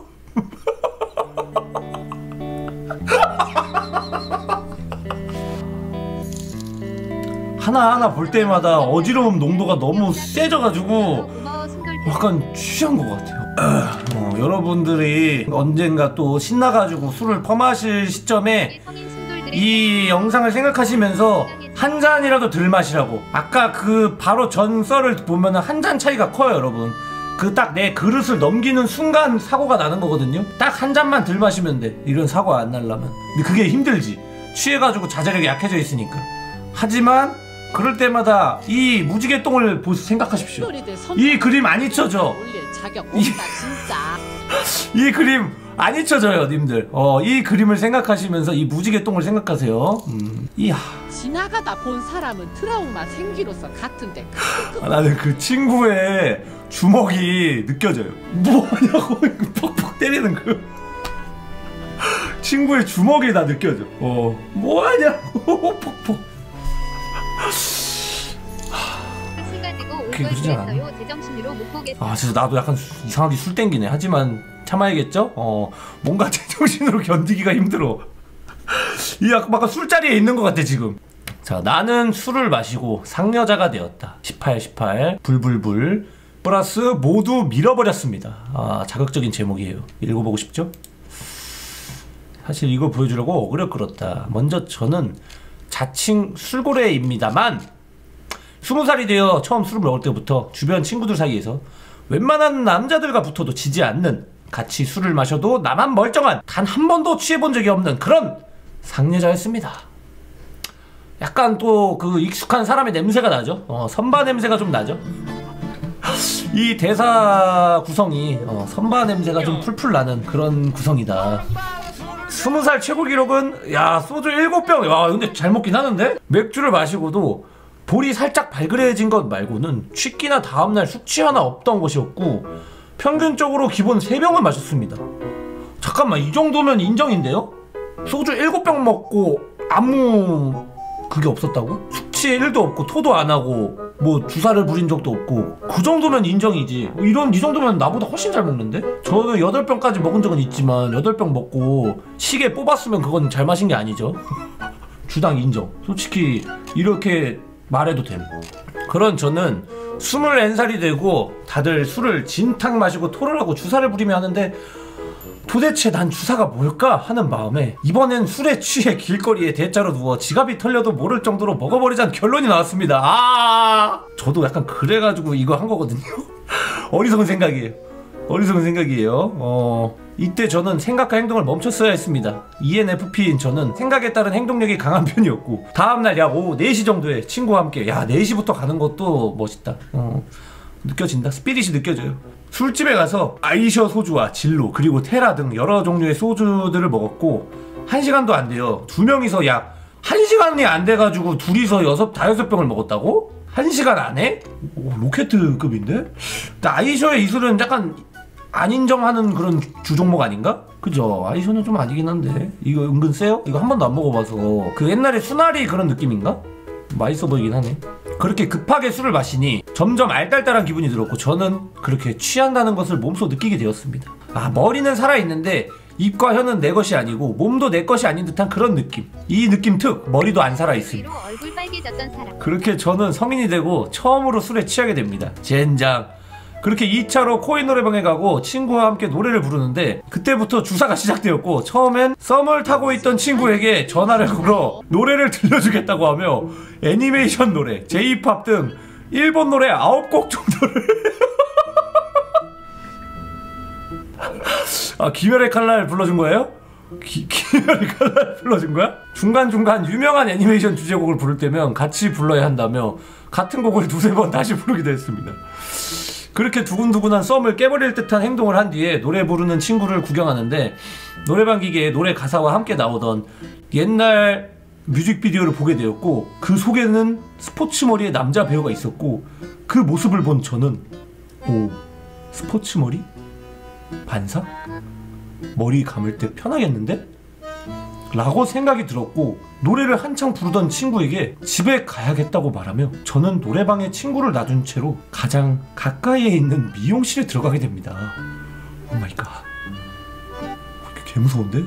Speaker 1: 하나하나 볼 때마다 어지러움 농도가 너무 세져가지고
Speaker 3: 고마워 순돌.
Speaker 1: 약간 취한 것 같아요. 어, 여러분들이 언젠가 또 신나가지고 술을 퍼마실 시점에
Speaker 3: 성인 순돌들의
Speaker 1: 이 영상을 생각하시면서 한 잔이라도 덜 마시라고. 아까 그 바로 전 썰을 보면 한 잔 차이가 커요 여러분. 그 딱 내 그릇을 넘기는 순간 사고가 나는 거거든요. 딱 한 잔만 덜 마시면 돼. 이런 사고 안 날라면. 근데 그게 힘들지. 취해가지고 자제력이 약해져 있으니까. 하지만 그럴 때마다 이 무지개 똥을 보 생각하십시오. 이 그림 안 잊혀져. 이, 이 그림 안 잊혀져요 님들. 어, 이 그림을 생각하시면서 이 무지개 똥을 생각하세요. 음, 이야.
Speaker 5: 지나가다 본 사람은 트라우마 생기로서 같은데
Speaker 1: 아, 나는 그 친구의 주먹이 느껴져요. 뭐하냐고 퍽퍽 때리는 그 친구의 주먹이 다 느껴져. 어, 뭐하냐고 퍽퍽.
Speaker 3: 시간 되고 올
Speaker 1: 그게
Speaker 3: 걸
Speaker 1: 그러지 않아?
Speaker 3: 그랬어요. 제정신으로 못 보겠다.
Speaker 1: 아 진짜 나도 약간 수, 이상하게 술 땡기네. 하지만 참아야겠죠? 어 뭔가 제정신으로 견디기가 힘들어. 이 약간 술자리에 있는 것 같아 지금. 자 나는 술을 마시고 상여자가 되었다. 십팔 십팔 불불불 플러스 모두 밀어버렸습니다. 아 자극적인 제목이에요. 읽어보고 싶죠? 사실 이거 보여주려고 어그려 끌었다. 먼저 저는 자칭 술고래입니다만 스무 살이 되어 처음 술을 먹을 때부터 주변 친구들 사이에서 웬만한 남자들과 붙어도 지지 않는, 같이 술을 마셔도 나만 멀쩡한, 단 한 번도 취해본 적이 없는 그런 상여자였습니다. 약간 또 그 익숙한 사람의 냄새가 나죠. 어, 선바 냄새가 좀 나죠. 이 대사 구성이 어, 선바 냄새가 좀 풀풀 나는 그런 구성이다. 스무 살 최고 기록은 야 소주 일곱 병. 야 근데 잘 먹긴 하는데? 맥주를 마시고도 볼이 살짝 발그레해진 것 말고는 취기나 다음날 숙취 하나 없던 것이었고 평균적으로 기본 세 병을 마셨습니다. 잠깐만 이 정도면 인정인데요? 소주 일곱 병 먹고 아무 그게 없었다고? 숙취 일도 없고 토도 안 하고 뭐 주사를 부린 적도 없고 그 정도면 인정이지. 이런 이 정도면 나보다 훨씬 잘 먹는데? 저는 여덟 병까지 먹은 적은 있지만 여덟 병 먹고 시계 뽑았으면 그건 잘 마신 게 아니죠. 주당 인정. 솔직히 이렇게 말해도 됨. 그런 저는 스물네 살이 되고 다들 술을 진탕 마시고 토를 하고 주사를 부리며 하는데 도대체 난 주사가 뭘까 하는 마음에 이번엔 술에 취해 길거리에 대자로 누워 지갑이 털려도 모를 정도로 먹어버리자는 결론이 나왔습니다. 아 저도 약간 그래가지고 이거 한 거거든요. 어리석은 생각이에요. 어리석은 생각이에요. 어 이때 저는 생각과 행동을 멈췄어야 했습니다. 이엔에프피인 저는 생각에 따른 행동력이 강한 편이었고 다음날 약 오후 네 시 정도에 친구와 함께 야 네 시부터 가는 것도 멋있다. 어 느껴진다. 스피릿이 느껴져요. 술집에 가서 아이셔 소주와 진로 그리고 테라 등 여러 종류의 소주들을 먹었고 한 시간도 안 돼요. 두 명이서 약 한 시간이 안 돼가지고 둘이서 여섯, 다여섯 병을 먹었다고? 한 시간 안에? 오, 로켓급인데? 근데 아이셔의 이 술은 약간 안 인정하는 그런 주종목 아닌가? 그죠? 아이셔는 좀 아니긴 한데 이거 은근 세요? 이거 한 번도 안 먹어봐서 그 옛날에 수나리 그런 느낌인가? 맛있어 보이긴 하네. 그렇게 급하게 술을 마시니 점점 알딸딸한 기분이 들었고 저는 그렇게 취한다는 것을 몸소 느끼게 되었습니다. 아 머리는 살아있는데 입과 혀는 내 것이 아니고 몸도 내 것이 아닌 듯한 그런 느낌. 이 느낌 특 머리도 안 살아있습니다.
Speaker 3: 얼굴 빨개졌던 사람.
Speaker 1: 그렇게 저는 성인이 되고 처음으로 술에 취하게 됩니다. 젠장. 그렇게 이 차로 코인 노래방에 가고 친구와 함께 노래를 부르는데 그때부터 주사가 시작되었고 처음엔 썸을 타고 있던 친구에게 전화를 걸어 노래를 들려주겠다고 하며 애니메이션 노래, 제이팝 등 일본 노래 아홉 곡 정도를 아 귀멸의 칼날 불러준 거예요? 기, 귀멸의 칼날 불러준 거야? 중간중간 유명한 애니메이션 주제곡을 부를 때면 같이 불러야 한다며 같은 곡을 두세 번 다시 부르기도 했습니다. 그렇게 두근두근한 썸을 깨버릴 듯한 행동을 한 뒤에 노래 부르는 친구를 구경하는데 노래방 기계에 노래 가사와 함께 나오던 옛날 뮤직비디오를 보게 되었고 그 속에는 스포츠 머리의 남자 배우가 있었고 그 모습을 본 저는 오, 스포츠 머리? 반사? 머리 감을 때 편하겠는데? 라고 생각이 들었고 노래를 한창 부르던 친구에게 집에 가야겠다고 말하며 저는 노래방에 친구를 놔둔 채로 가장 가까이에 있는 미용실에 들어가게 됩니다. 오마이갓, 개 무서운데?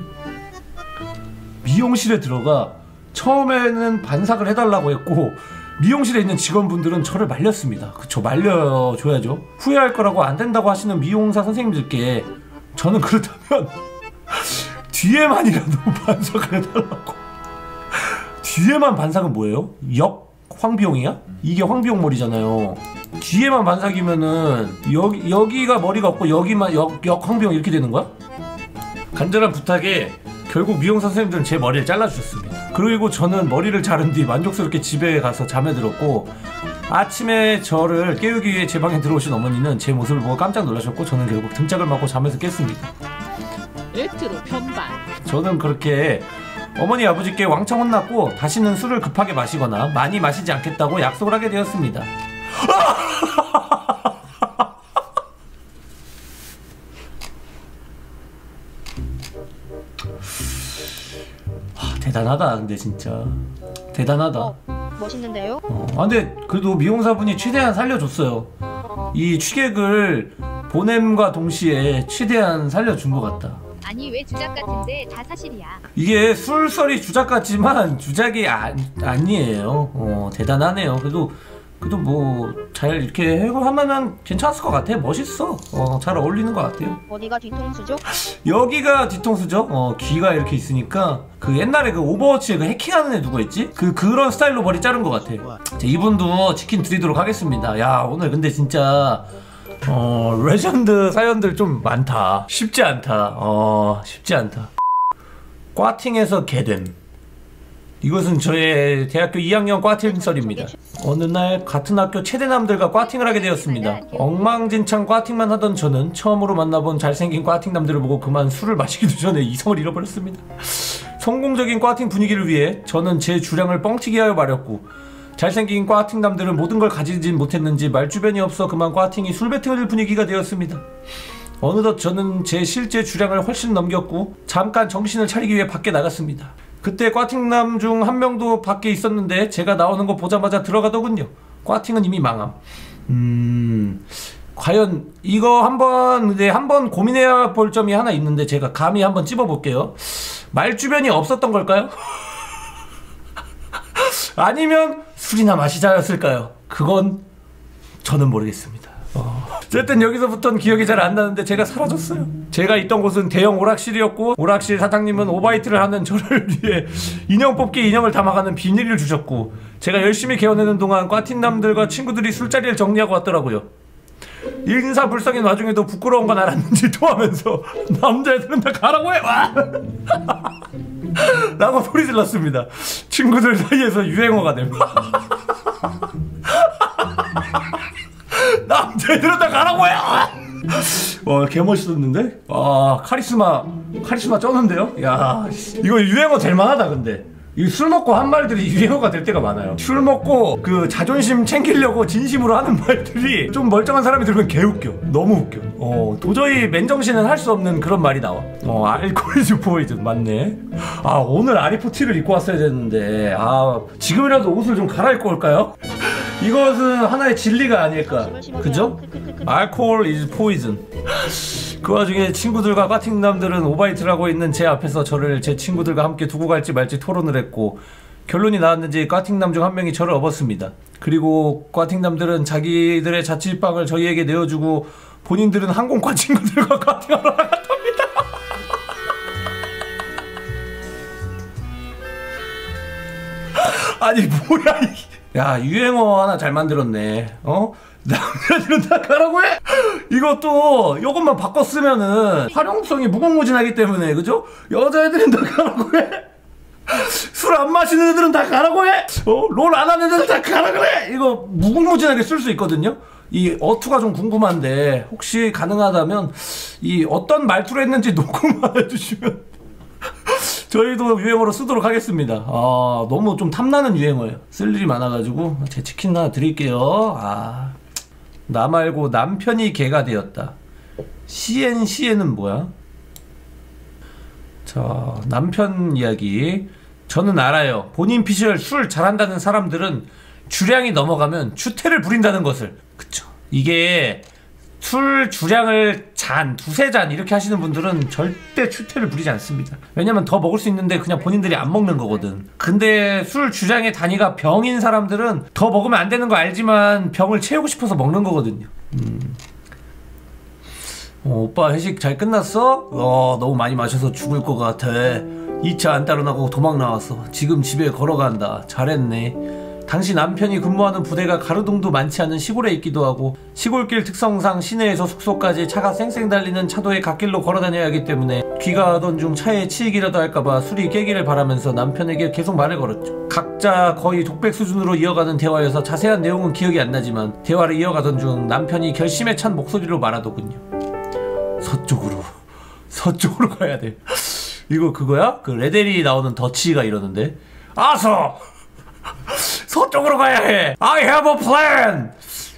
Speaker 1: 미용실에 들어가 처음에는 반삭을 해달라고 했고 미용실에 있는 직원분들은 저를 말렸습니다. 그쵸, 말려줘야죠. 후회할 거라고 안 된다고 하시는 미용사 선생님들께 저는 그렇다면 뒤에만이라도 반삭을 해달라고. 뒤에만 반삭은 뭐예요? 역 황비용이야? 이게 황비용 머리잖아요. 뒤에만 반삭이면은 여기, 여기가 머리가 없고 여기만 역, 역 황비용 이렇게 되는 거야? 간절한 부탁에 결국 미용사 선생님들은 제 머리를 잘라주셨습니다. 그리고 저는 머리를 자른 뒤 만족스럽게 집에 가서 잠에 들었고 아침에 저를 깨우기 위해 제 방에 들어오신 어머니는 제 모습을 보고 깜짝 놀라셨고 저는 결국 등짝을 맞고 잠에서 깼습니다.
Speaker 5: 레트로 편반.
Speaker 1: 저는 그렇게 어머니 아버지께 왕창 혼났고 다시는 술을 급하게 마시거나 많이 마시지 않겠다고 약속을 하게 되었습니다. 아, 대단하다. 근데 진짜 대단하다.
Speaker 4: 어, 멋있는데요?
Speaker 1: 어, 아, 근데 그래도 미용사분이 최대한 살려줬어요. 이 취객을 보냄과 동시에 최대한 살려준 것 같다.
Speaker 3: 아니 왜 주작 같은데 다 사실이야.
Speaker 1: 이게 술설이 주작 같지만 주작이 아, 아니에요. 어, 대단하네요. 그래도 그래도 뭐 잘 이렇게 해고하면은 괜찮을 것 같아. 멋있어. 어, 잘 어울리는 것 같아요.
Speaker 4: 어디가 뒤통수죠?
Speaker 1: 여기가 뒤통수죠. 어, 귀가 이렇게 있으니까 그 옛날에 그 오버워치에 그 해킹하는 애 누구 있지? 그 그런 스타일로 머리 자른 것 같아. 자, 이분도 치킨 드리도록 하겠습니다. 야, 오늘 근데 진짜 어, 레전드 사연들 좀 많다. 쉽지 않다. 어, 쉽지 않다. 꽈팅에서 개됨. 이것은 저의 대학교 이 학년 꽈팅설입니다. 어느 날 같은 학교 체대남들과 꽈팅을 하게 되었습니다. 엉망진창 꽈팅만 하던 저는 처음으로 만나본 잘생긴 꽈팅남들을 보고 그만 술을 마시기도 전에 이성을 잃어버렸습니다. 성공적인 꽈팅 분위기를 위해 저는 제 주량을 뻥튀기 하여 말했고 잘생긴 꽈팅남들은 모든 걸 가지진 못했는지 말주변이 없어 그만 꽈팅이 술배팅을 분위기가 되었습니다. 어느덧 저는 제 실제 주량을 훨씬 넘겼고 잠깐 정신을 차리기 위해 밖에 나갔습니다. 그때 꽈팅남 중 한 명도 밖에 있었는데 제가 나오는 거 보자마자 들어가더군요. 꽈팅은 이미 망함. 음... 과연 이거 한번 네, 한번 고민해야 볼 점이 하나 있는데 제가 감히 한번 찝어볼게요. 말주변이 없었던 걸까요? 아니면 술이나 마시자였을까요? 그건 저는 모르겠습니다. 어. 어쨌든 여기서부터는 기억이 잘 안 나는데 제가 사라졌어요. 제가 있던 곳은 대형 오락실이었고 오락실 사장님은 오바이트를 하는 저를 위해 인형 뽑기 인형을 담아가는 비닐을 주셨고 제가 열심히 개어내는 동안 꽈팅남들과 친구들이 술자리를 정리하고 왔더라고요. 인사불성인 와중에도 부끄러운 건 알았는지 토하면서 남자애들은 다 가라고 해! 와! 라고 소리 질렀습니다. 친구들 사이에서 유행어가 됩니다. 남자애들은 다 가라고 해! 와, 개멋있었는데? 와, 카리스마 카리스마 쩌는데요? 야, 이거 유행어 될 만하다. 근데 이 술 먹고 한 말들이 유행어가 될 때가 많아요. 술 먹고 그 자존심 챙기려고 진심으로 하는 말들이 좀 멀쩡한 사람이 들으면 개웃겨. 너무 웃겨. 어, 도저히 맨정신은 할 수 없는 그런 말이 나와. 어, 알코올즈 포이즌 맞네. 아, 오늘 아리포티를 입고 왔어야 됐는데 아, 지금이라도 옷을 좀 갈아입고 올까요? 이것은 하나의 진리가 아닐까. 그죠? 알코올 is poison. 그 와중에 친구들과 꽈팅남들은 오바이트를 하고 있는 제 앞에서 저를 제 친구들과 함께 두고 갈지 말지 토론을 했고 결론이 나왔는지 꽈팅남 중 한 명이 저를 업었습니다. 그리고 꽈팅남들은 자기들의 자취방을 저희에게 내어주고 본인들은 항공과 친구들과 꽈팅하러 나갔답니다. 아니 뭐야 이게. 야, 유행어 하나 잘 만들었네. 어? 남자들은 다 가라고 해? 이것도 이것만 바꿔 쓰면은 활용성이 무궁무진하기 때문에, 그죠? 여자애들은 다 가라고 해? 술 안 마시는 애들은 다 가라고 해? 어? 롤 안 하는 애들은 다 가라고 해? 이거 무궁무진하게 쓸 수 있거든요? 이 어투가 좀 궁금한데 혹시 가능하다면 이 어떤 말투를 했는지 녹음만 해주시면 저희도 유행어로 쓰도록 하겠습니다. 아, 너무 좀 탐나는 유행어예요. 쓸 일이 많아가지고 제 치킨 하나 드릴게요. 아, 나 말고 남편이 개가 되었다. 씨엔씨엔은 뭐야? 자, 남편 이야기. 저는 알아요. 본인 피셜 술 잘한다는 사람들은 주량이 넘어가면 추태를 부린다는 것을. 그쵸. 이게 술 주량을 잔, 두세 잔 이렇게 하시는 분들은 절대 추태를 부리지 않습니다. 왜냐면 더 먹을 수 있는데 그냥 본인들이 안 먹는 거거든. 근데 술 주량의 단위가 병인 사람들은 더 먹으면 안 되는 거 알지만 병을 채우고 싶어서 먹는 거거든요. 음. 어, 오빠 회식 잘 끝났어? 어, 너무 많이 마셔서 죽을 것 같아. 이 차 안 따로 나고 도망 나왔어. 지금 집에 걸어간다. 잘했네. 당시 남편이 근무하는 부대가 가로등도 많지 않은 시골에 있기도 하고 시골길 특성상 시내에서 숙소까지 차가 쌩쌩 달리는 차도에 갓길로 걸어다녀야 하기 때문에 귀가하던 중 차에 치이기라도 할까봐 술이 깨기를 바라면서 남편에게 계속 말을 걸었죠. 각자 거의 독백 수준으로 이어가는 대화여서 자세한 내용은 기억이 안 나지만 대화를 이어가던 중 남편이 결심에 찬 목소리로 말하더군요. 서쪽으로 서쪽으로 가야 돼. 이거 그거야? 그 레데리 나오는 더치가 이러는데 아서! 서쪽으로 가야 해. I have a plan.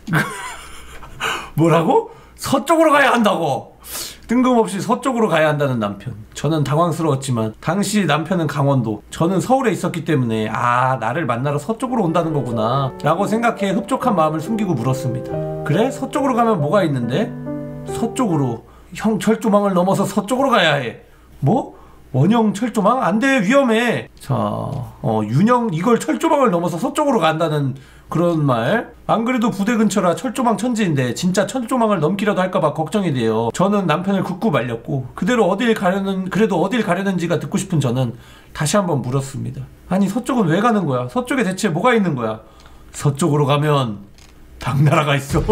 Speaker 1: 뭐라고? 서쪽으로 가야 한다고. 뜬금없이 서쪽으로 가야 한다는 남편. 저는 당황스러웠지만 당시 남편은 강원도, 저는 서울에 있었기 때문에 아, 나를 만나러 서쪽으로 온다는 거구나 라고 생각해 흡족한 마음을 숨기고 물었습니다. 그래? 서쪽으로 가면 뭐가 있는데? 서쪽으로. 형 철조망을 넘어서 서쪽으로 가야 해. 뭐? 원형 철조망? 안 돼, 위험해. 자, 어, 윤형 이걸 철조망을 넘어서 서쪽으로 간다는 그런 말. 안 그래도 부대 근처라 철조망 천지인데 진짜 철조망을 넘기라도 할까봐 걱정이 돼요. 저는 남편을 굳고 말렸고 그대로 어딜 가려는 그래도 어딜 가려는지가 듣고 싶은 저는 다시 한번 물었습니다. 아니, 서쪽은 왜 가는 거야? 서쪽에 대체 뭐가 있는 거야? 서쪽으로 가면 당나라가 있어.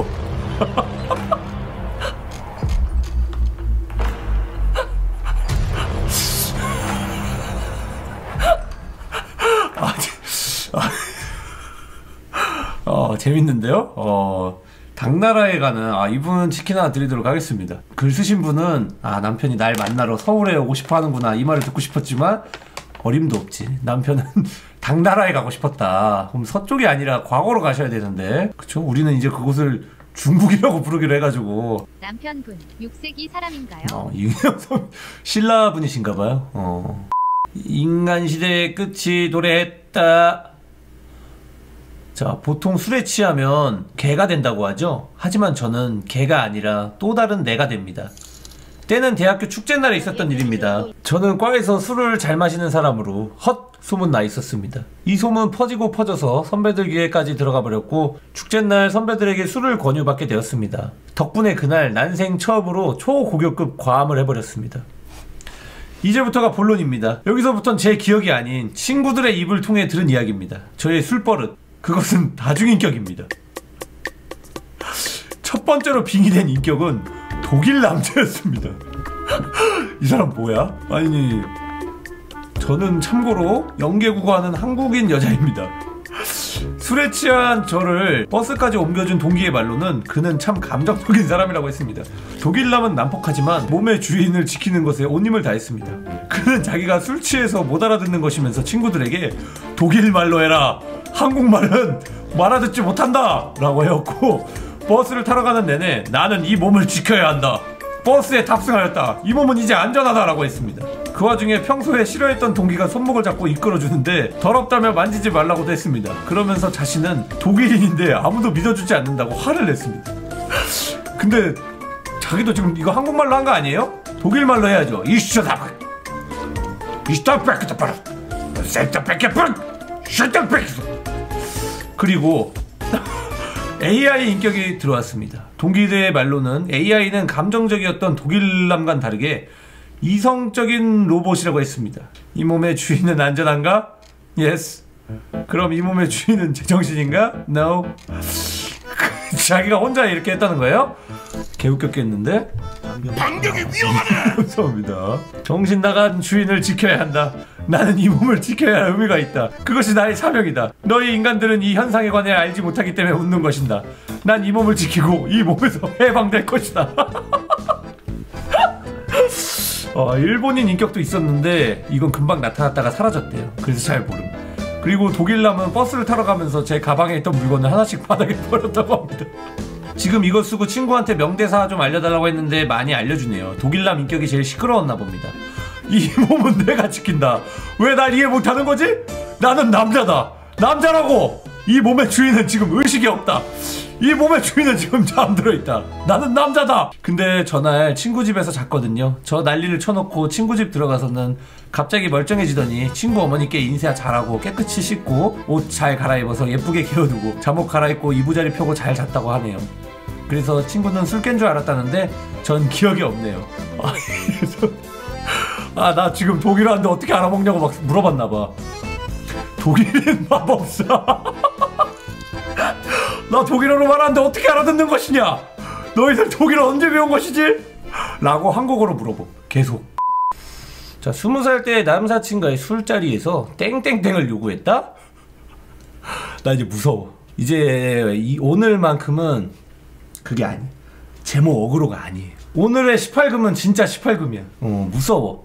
Speaker 1: 어, 재밌는데요? 어, 당나라에 가는, 아, 이분 치킨 하나 드리도록 하겠습니다. 글 쓰신 분은, 아, 남편이 날 만나러 서울에 오고 싶어 하는구나, 이 말을 듣고 싶었지만, 어림도 없지. 남편은 당나라에 가고 싶었다. 그럼 서쪽이 아니라 과거로 가셔야 되는데, 그쵸? 우리는 이제 그곳을 중국이라고 부르기로 해가지고.
Speaker 3: 남편분, 육 세기 사람인가요?
Speaker 1: 어, 이은영 신라분이신가봐요. 어. 인간시대의 끝이 도래했다. 자, 보통 술에 취하면 개가 된다고 하죠. 하지만 저는 개가 아니라 또 다른 내가 됩니다. 때는 대학교 축제날에 있었던 일입니다. 저는 과에서 술을 잘 마시는 사람으로 헛 소문 나 있었습니다. 이 소문 퍼지고 퍼져서 선배들 귀에까지 들어가 버렸고 축제날 선배들에게 술을 권유받게 되었습니다. 덕분에 그날 난생 처음으로 초고교급 과음을 해버렸습니다. 이제부터가 본론입니다. 여기서부턴 제 기억이 아닌 친구들의 입을 통해 들은 이야기입니다. 저의 술버릇, 그것은 다중인격입니다. 첫 번째로 빙의된 인격은 독일 남자였습니다. 이 사람 뭐야? 아니, 저는 참고로 영계국어하는 한국인 여자입니다. 술에 취한 저를 버스까지 옮겨준 동기의 말로는 그는 참 감정적인 사람이라고 했습니다. 독일남은 난폭하지만 몸의 주인을 지키는 것에 온 힘을 다했습니다. 그는 자기가 술 취해서 못 알아듣는 것이면서 친구들에게 독일말로 해라, 한국말은 말아듣지 못한다 라고 해왔고, 버스를 타러 가는 내내 나는 이 몸을 지켜야 한다, 버스에 탑승하였다, 이 몸은 이제 안전하다 라고 했습니다. 그 와중에 평소에 싫어했던 동기가 손목을 잡고 이끌어주는데 더럽다며 만지지 말라고도 했습니다. 그러면서 자신은 독일인인데 아무도 믿어주지 않는다고 화를 냈습니다. 근데 자기도 지금 이거 한국말로 한 거 아니에요? 독일말로 해야죠. 이슈다박 이슈다박이다박 그리고 에이아이 인격이 들어왔습니다. 동기들의 말로는 에이아이는 감정적이었던 독일남과는 다르게 이성적인 로봇이라고 했습니다. 이 몸의 주인은 안전한가? Yes. 그럼 이 몸의 주인은 제정신인가? No. 자기가 혼자 이렇게 했다는 거예요? 개웃겼겠는데? 반격이 위험하네! 감사합니다. 정신 나간 주인을 지켜야 한다. 나는 이 몸을 지켜야 할 의무가 있다. 그것이 나의 사명이다. 너희 인간들은 이 현상에 관해 알지 못하기 때문에 웃는 것인다. 난 이 몸을 지키고 이 몸에서 해방될 것이다. 어, 일본인 인격도 있었는데 이건 금방 나타났다가 사라졌대요. 그래서 잘 모름. 그리고 독일남은 버스를 타러 가면서 제 가방에 있던 물건을 하나씩 바닥에 버렸다고 합니다. 지금 이거 쓰고 친구한테 명대사 좀 알려달라고 했는데 많이 알려주네요. 독일남 인격이 제일 시끄러웠나 봅니다. 이 몸은 내가 지킨다. 왜 날 이해 못하는 거지? 나는 남자다. 남자라고! 이 몸의 주인은 지금 의식이 없다. 이 몸의 주인은 지금 잠들어 있다. 나는 남자다. 근데 전날 친구 집에서 잤거든요. 저 난리를 쳐놓고 친구 집 들어가서는 갑자기 멀쩡해지더니 친구 어머니께 인사 잘하고 깨끗이 씻고 옷 잘 갈아입어서 예쁘게 개어두고 잠옷 갈아입고 이부자리 펴고 잘 잤다고 하네요. 그래서 친구는 술 깬 줄 알았다는데 전 기억이 없네요. 아, 나 지금 독일어인데 어떻게 알아먹냐고 막 물어봤나봐. 독일인 마법사. 나 독일어로 말하는데 어떻게 알아듣는 것이냐? 너희들 독일어 언제 배운 것이지? 라고 한국어로 물어보. 계속. 자, 스무 살 때 남사친과의 술자리에서 땡땡땡을 요구했다? 나 이제 무서워. 이제 이 오늘만큼은 그게 아니. 제목 어그로가 아니에요. 오늘의 십팔 금은 진짜 십팔 금이야. 어, 무서워.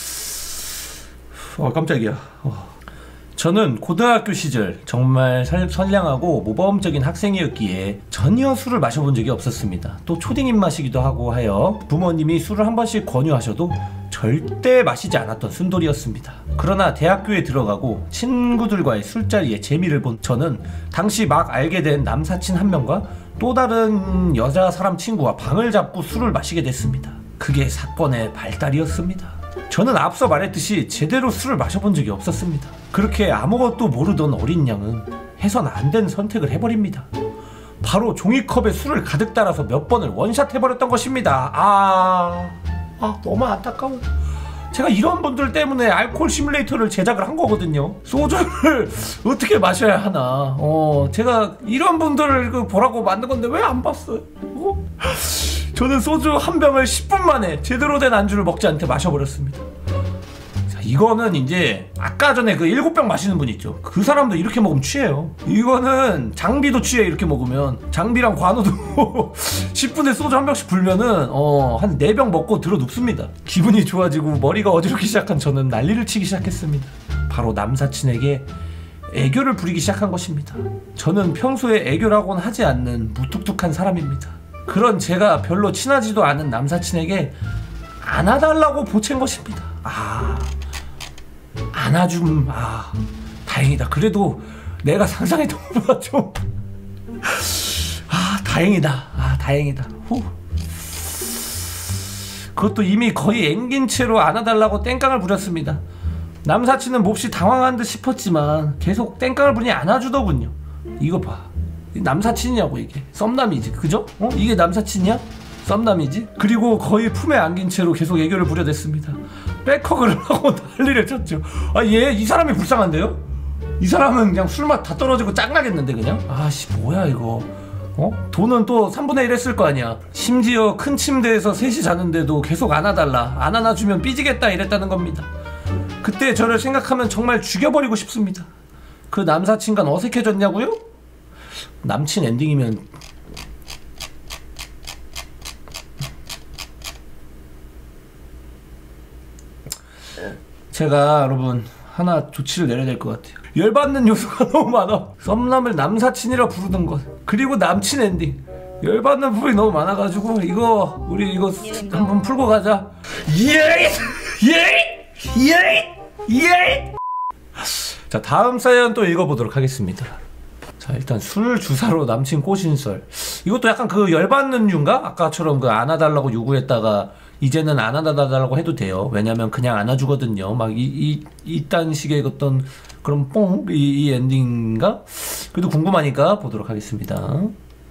Speaker 1: 어, 깜짝이야. 어. 저는 고등학교 시절 정말 선량하고 모범적인 학생이었기에 전혀 술을 마셔본 적이 없었습니다. 또 초딩 입맛이기도 하고 하여 부모님이 술을 한 번씩 권유하셔도 절대 마시지 않았던 순돌이었습니다. 그러나 대학교에 들어가고 친구들과의 술자리에 재미를 본 저는 당시 막 알게 된 남사친 한 명과 또 다른 여자 사람 친구와 방을 잡고 술을 마시게 됐습니다. 그게 사건의 발달이었습니다. 저는 앞서 말했듯이 제대로 술을 마셔본 적이 없었습니다. 그렇게 아무것도 모르던 어린 양은 해선 안 된 선택을 해버립니다. 바로 종이컵에 술을 가득 따라서 몇 번을 원샷 해버렸던 것입니다. 아, 아 너무 안타까워. 제가 이런 분들 때문에 알코올 시뮬레이터를 제작을 한 거거든요. 소주를 어떻게 마셔야 하나. 어, 제가 이런 분들을 그 보라고 만든 건데 왜 안 봤어요? 어? 저는 소주 한 병을 십 분 만에 제대로 된 안주를 먹지 않게 마셔버렸습니다. 자, 이거는 이제 아까 전에 그 일곱 병 마시는 분 있죠. 그 사람도 이렇게 먹으면 취해요. 이거는 장비도 취해. 이렇게 먹으면 장비랑 관우도 십 분에 소주 한 병씩 불면은 어, 한 네 병 먹고 들어 눕습니다. 기분이 좋아지고 머리가 어지럽기 시작한 저는 난리를 치기 시작했습니다. 바로 남사친에게 애교를 부리기 시작한 것입니다. 저는 평소에 애교라고는 하지 않는 무뚝뚝한 사람입니다. 그런 제가 별로 친하지도 않은 남사친에게 안아달라고 보챈 것입니다. 아, 안아줌. 아, 다행이다. 그래도 내가 상상했던 것보다 좀 아, 다행이다. 아, 다행이다. 후. 그것도 이미 거의 앵긴 채로 안아달라고 땡깡을 부렸습니다. 남사친은 몹시 당황한 듯 싶었지만 계속 땡깡을 부니 안아주더군요. 이거 봐. 남사친이냐고. 이게 썸남이지, 그죠? 어? 이게 남사친이야? 썸남이지? 그리고 거의 품에 안긴 채로 계속 애교를 부려댔습니다. 백허그를 하고 난리를 쳤죠. 아, 얘 이 사람이 불쌍한데요? 이 사람은 그냥 술맛 다 떨어지고 짱나겠는데 그냥? 아씨 뭐야 이거. 어? 돈은 또 삼분의 일 했을 거 아니야. 심지어 큰 침대에서 셋이 자는데도 계속 안아달라, 안 안아주면 삐지겠다 이랬다는 겁니다. 그때 저를 생각하면 정말 죽여버리고 싶습니다. 그 남사친과 어색해졌냐고요? 남친 엔딩이면 제가 여러분 하나 조치를 내려야 될 것 같아요. 열받는 요소가 너무 많아. 썸남을 남사친이라 부르는 것, 그리고 남친 엔딩, 열받는 부분이 너무 많아가지고 이거 우리 이거 한번 풀고 가자. 예이! 예이! 예이! 예이! 자, 다음 사연 또 읽어보도록 하겠습니다. 자, 일단 술 주사로 남친 꼬신 썰. 이것도 약간 그 열받는 류인가? 아까처럼 그 안아달라고 요구했다가 이제는 안 안아달라고 해도 돼요. 왜냐면 그냥 안아주거든요. 막 이, 이, 이딴 식의 어떤 그런 뽕? 이, 이 엔딩인가? 그래도 궁금하니까 보도록 하겠습니다.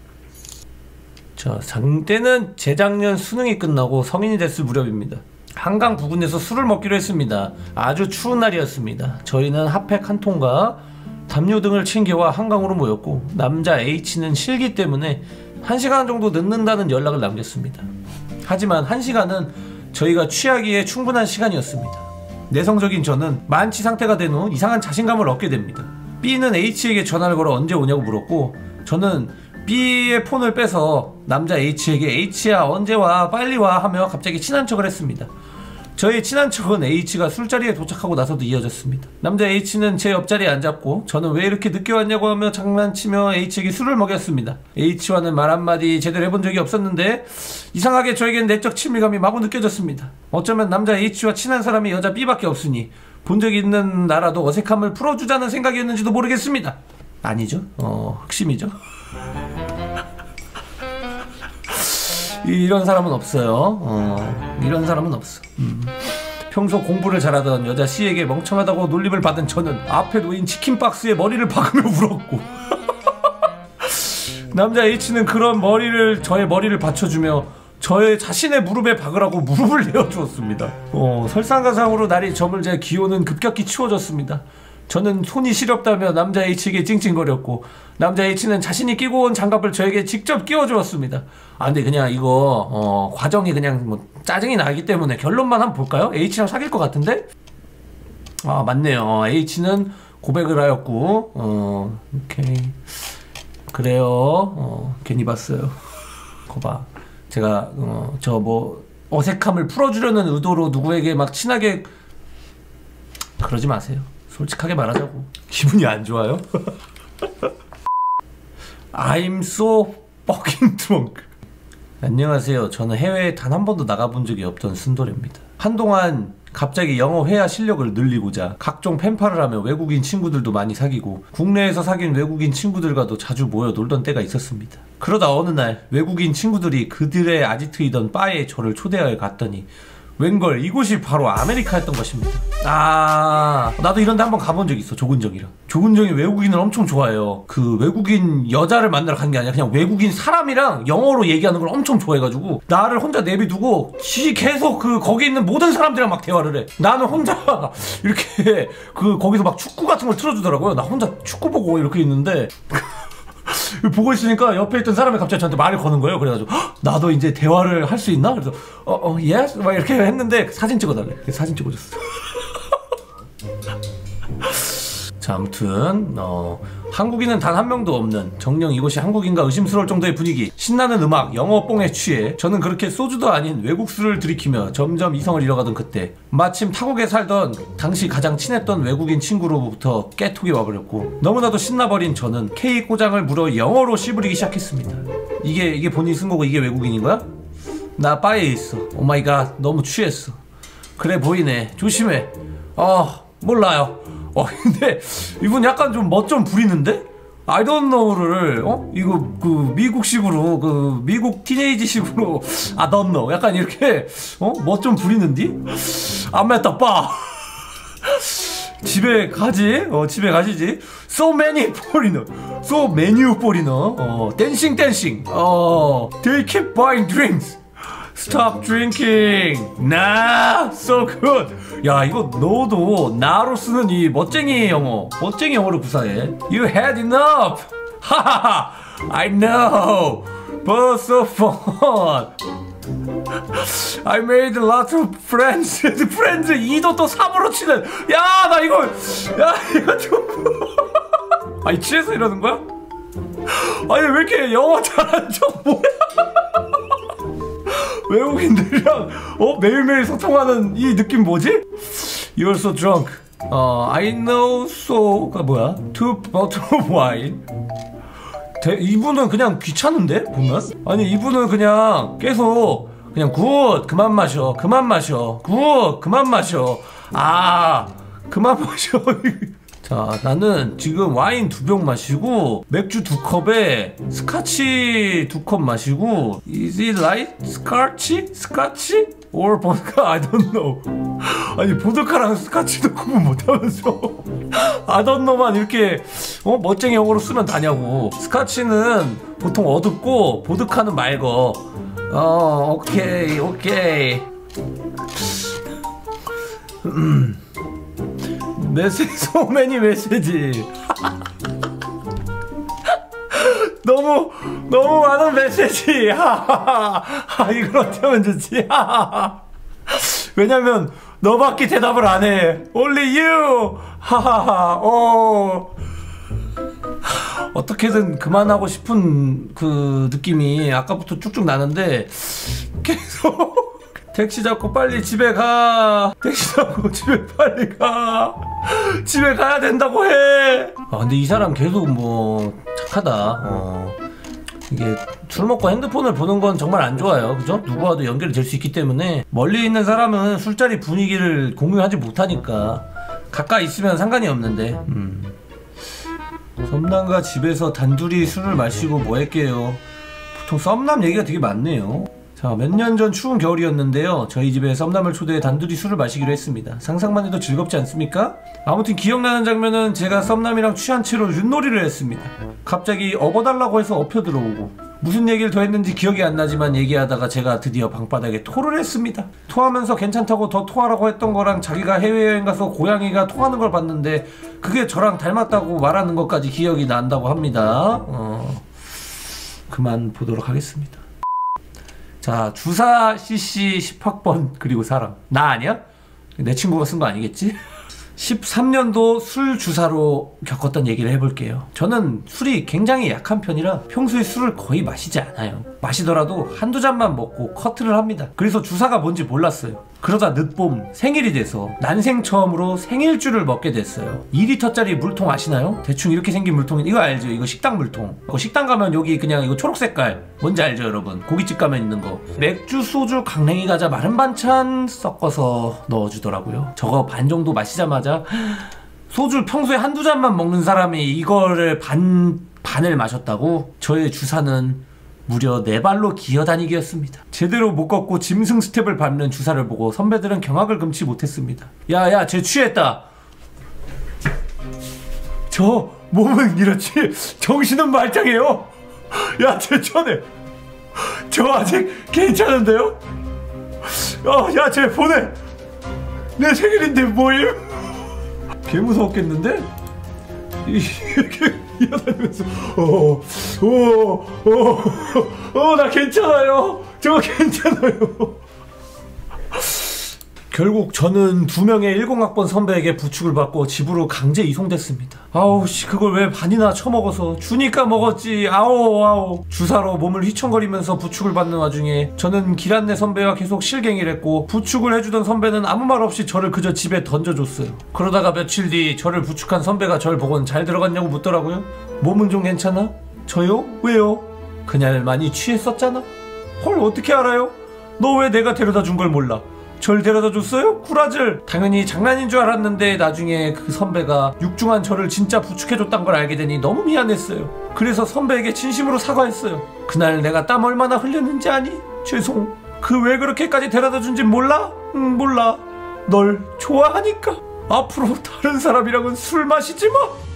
Speaker 1: 자, 장때는 재작년 수능이 끝나고 성인이 됐을 무렵입니다. 한강 부근에서 술을 먹기로 했습니다. 아주 추운 날이었습니다. 저희는 핫팩 한 통과 담요 등을 챙겨와 한강으로 모였고 남자 H는 실기 때문에 한 시간 정도 늦는다는 연락을 남겼습니다. 하지만 한 시간은 저희가 취하기에 충분한 시간이었습니다. 내성적인 저는 만취 상태가 된 후 이상한 자신감을 얻게 됩니다. B는 H에게 전화를 걸어 언제 오냐고 물었고 저는 B의 폰을 빼서 남자 H에게 H야 언제 와 빨리 와 하며 갑자기 친한 척을 했습니다. 저희 친한 척은 H가 술자리에 도착하고 나서도 이어졌습니다. 남자 H는 제 옆자리에 앉았고 저는 왜 이렇게 늦게 왔냐고 하며 장난치며 H에게 술을 먹였습니다. H와는 말 한마디 제대로 해본 적이 없었는데 이상하게 저에겐 내적 친밀감이 마구 느껴졌습니다. 어쩌면 남자 H와 친한 사람이 여자 B밖에 없으니 본 적이 있는 나라도 어색함을 풀어주자는 생각이었는지도 모르겠습니다. 아니죠? 어... 흑심이죠? 이런 사람은 없어요. 어, 이런 사람은 없어. 음. 평소 공부를 잘하던 여자 C에게 멍청하다고 놀림을 받은 저는 앞에 놓인 치킨 박스에 머리를 박으며 울었고 남자 H는 그런 머리를 저의 머리를 받쳐주며 저의 자신의 무릎에 박으라고 무릎을 내어주었습니다. 어, 설상가상으로 날이 저물자 기온은 급격히 추워졌습니다. 저는 손이 시렵다며 남자 H에게 찡찡거렸고 남자 H는 자신이 끼고 온 장갑을 저에게 직접 끼워주었습니다. 아 근데 그냥 이거 어, 과정이 그냥 뭐 짜증이 나기 때문에 결론만 한번 볼까요? H랑 사귈 것 같은데? 아 맞네요. H는 고백을 하였고 어 오케이 그래요. 어, 괜히 봤어요. 거봐 제가 어, 저 뭐 어색함을 풀어주려는 의도로 누구에게 막 친하게 그러지 마세요. 솔직하게 말하자고. 기분이 안 좋아요? I'm so fucking drunk. 안녕하세요. 저는 해외에 단 한 번도 나가본 적이 없던 순돌입니다. 한동안 갑자기 영어 회화 실력을 늘리고자 각종 펜팔을 하며 외국인 친구들도 많이 사귀고 국내에서 사귄 외국인 친구들과도 자주 모여 놀던 때가 있었습니다. 그러다 어느 날 외국인 친구들이 그들의 아지트이던 바에 저를 초대하여 갔더니 웬걸 이곳이 바로 아메리카였던 것입니다. 아 나도 이런데 한번 가본 적이 있어. 조근정이랑 조근정이 외국인을 엄청 좋아해요. 그 외국인 여자를 만나러 간 게 아니라 그냥 외국인 사람이랑 영어로 얘기하는 걸 엄청 좋아해가지고 나를 혼자 내비두고 지 계속 그 거기 있는 모든 사람들이랑 막 대화를 해. 나는 혼자 이렇게 그 거기서 막 축구 같은 걸 틀어주더라고요. 나 혼자 축구 보고 이렇게 있는데 보고 있으니까 옆에 있던 사람이 갑자기 저한테 말을 거는 거예요. 그래가지고 나도 이제 대화를 할 수 있나? 그래서 어어 어, yes? 막 이렇게 했는데 사진 찍어달래. 그래서 사진 찍어줬어. 자 아무튼 어, 한국인은 단 한 명도 없는 정녕 이곳이 한국인가 의심스러울 정도의 분위기. 신나는 음악 영어 뽕에 취해 저는 그렇게 소주도 아닌 외국 술을 들이키며 점점 이성을 잃어가던 그때 마침 타국에 살던 당시 가장 친했던 외국인 친구로부터 깨톡이 와버렸고 너무나도 신나버린 저는 K 꼬장을 물어 영어로 씨부리기 시작했습니다. 이게 이게 본인이 쓴 거고 이게 외국인인 거야? 나 바에 있어. 오마이갓 너무 취했어. 그래 보이네. 조심해. 어 몰라요. 어 근데 이분 약간 좀 멋 좀 부리는데? I don't know를 어? 이거 그 미국식으로 그 미국 티네이지식으로 I don't know 약간 이렇게 어? 멋 좀 부리는디? 안 맞다 빠 집에 가지? 어 집에 가시지? So many foreigner So many foreigner 어 댄싱 댄싱 어 They keep buying drinks Stop drinking. Nah, so good. 야 이거 너도 나로 쓰는 이 멋쟁이 영어, 멋쟁이 영어를 구사해. You had enough. 하하하. I know, but so fun. I made a lot of friends. friends 이도 또 삼으로 치는. 야 나 이거, 야 이거 좀. 아니 취해서 이러는 거야? 아니 왜 이렇게 영어 잘하는 척 뭐야? 외국인들이랑 어? 매일매일 소통하는 이 느낌 뭐지? You're so drunk. 어, I know so가 뭐야? Two bottle of wine. 대, 이분은 그냥 귀찮은데? 보면? 아니 이분은 그냥 계속 그냥 굿 그만 마셔 그만 마셔 굿 그만 마셔 아 그만 마셔. 자 나는 지금 와인 두 병 마시고 맥주 두 컵에 스카치 두 컵 마시고 Is it right? 스카치? 스카치? Or 보드카? I don't know. 아니 보드카랑 스카치도 구분 못하면서 I don't know만 이렇게 어? 멋쟁이 영어로 쓰면 다냐고. 스카치는 보통 어둡고 보드카는 맑어. 어 오케이 오케이. 음. 메시지, so many 메시지. 너무 너무 많은 메시지. 하하하. 아, 이걸 어떻게 하면 좋지? 하하하. 왜냐면 너밖에 대답을 안 해. Only you. 하하하. 어. 어떻게든 그만하고 싶은 그 느낌이 아까부터 쭉쭉 나는데 계속 택시 잡고 빨리 집에 가. 택시 잡고 집에 빨리 가. 집에 가야 된다고 해. 아 근데 이 사람 계속 뭐 착하다. 어. 이게 술 먹고 핸드폰을 보는 건 정말 안 좋아요. 그죠? 누구와도 연결이 될 수 있기 때문에 멀리 있는 사람은 술자리 분위기를 공유하지 못하니까 가까이 있으면 상관이 없는데 음. 썸남과 집에서 단둘이 술을 마시고 뭐 할게요. 보통 썸남 얘기가 되게 많네요. 자, 몇 년 전 추운 겨울이었는데요. 저희 집에 썸남을 초대해 단둘이 술을 마시기로 했습니다. 상상만 해도 즐겁지 않습니까? 아무튼 기억나는 장면은 제가 썸남이랑 취한 채로 윷놀이를 했습니다. 갑자기 업어달라고 해서 업혀 들어오고 무슨 얘기를 더 했는지 기억이 안 나지만 얘기하다가 제가 드디어 방바닥에 토를 했습니다. 토하면서 괜찮다고 더 토하라고 했던 거랑 자기가 해외여행 가서 고양이가 토하는 걸 봤는데 그게 저랑 닮았다고 말하는 것까지 기억이 난다고 합니다. 어... 그만 보도록 하겠습니다. 자, 주사 씨씨 십 학번 그리고 사람. 나 아니야? 내 친구가 쓴 거 아니겠지? 십삼 년도 술 주사로 겪었던 얘기를 해볼게요. 저는 술이 굉장히 약한 편이라 평소에 술을 거의 마시지 않아요. 마시더라도 한두 잔만 먹고 커트를 합니다. 그래서 주사가 뭔지 몰랐어요. 그러다 늦봄 생일이 돼서 난생 처음으로 생일주를 먹게 됐어요. 이 리터짜리 물통 아시나요? 대충 이렇게 생긴 물통. 이거 알죠? 이거 식당 물통. 어, 식당 가면 여기 그냥 이거 초록색깔 뭔지 알죠 여러분? 고깃집 가면 있는 거. 맥주, 소주, 강냉이 과자, 마른 반찬 섞어서 넣어주더라고요. 저거 반 정도 마시자마자 소주 평소에 한두 잔만 먹는 사람이 이거를 반, 반을 마셨다고? 저의 주사는 무려 네 발로 기어다니기였습니다. 제대로 못 걷고 짐승 스텝을 밟는 주사를 보고 선배들은 경악을 금치 못했습니다. 야야 쟤 취했다. 저 몸은 이렇지 정신은 말짱해요. 야 쟤 천해. 저 아직 괜찮은데요? 어, 야 쟤 보내. 내 생일인데 뭐임? 개 무서웠겠는데? 이렇게 이어다니면서 어어어어나 괜찮아요. 저 괜찮아요. 결국 저는 두 명의 일공학번 선배에게 부축을 받고 집으로 강제 이송됐습니다. 아우 씨 그걸 왜 반이나 처먹어서. 주니까 먹었지. 아오 아오. 주사로 몸을 휘청거리면서 부축을 받는 와중에 저는 길 안내 선배와 계속 실갱이를 했고 부축을 해주던 선배는 아무 말 없이 저를 그저 집에 던져줬어요. 그러다가 며칠 뒤 저를 부축한 선배가 절 보곤 잘 들어갔냐고 묻더라고요. 몸은 좀 괜찮아? 저요? 왜요? 그날 많이 취했었잖아. 헐 어떻게 알아요? 너 왜 내가 데려다 준 걸 몰라? 절 데려다 줬어요? 구라질. 당연히 장난인 줄 알았는데 나중에 그 선배가 육중한 저를 진짜 부축해줬단 걸 알게 되니 너무 미안했어요. 그래서 선배에게 진심으로 사과했어요. 그날 내가 땀 얼마나 흘렸는지 아니? 죄송. 그 왜 그렇게까지 데려다 준진 몰라? 응 몰라. 널 좋아하니까. 앞으로 다른 사람이랑은 술 마시지 마.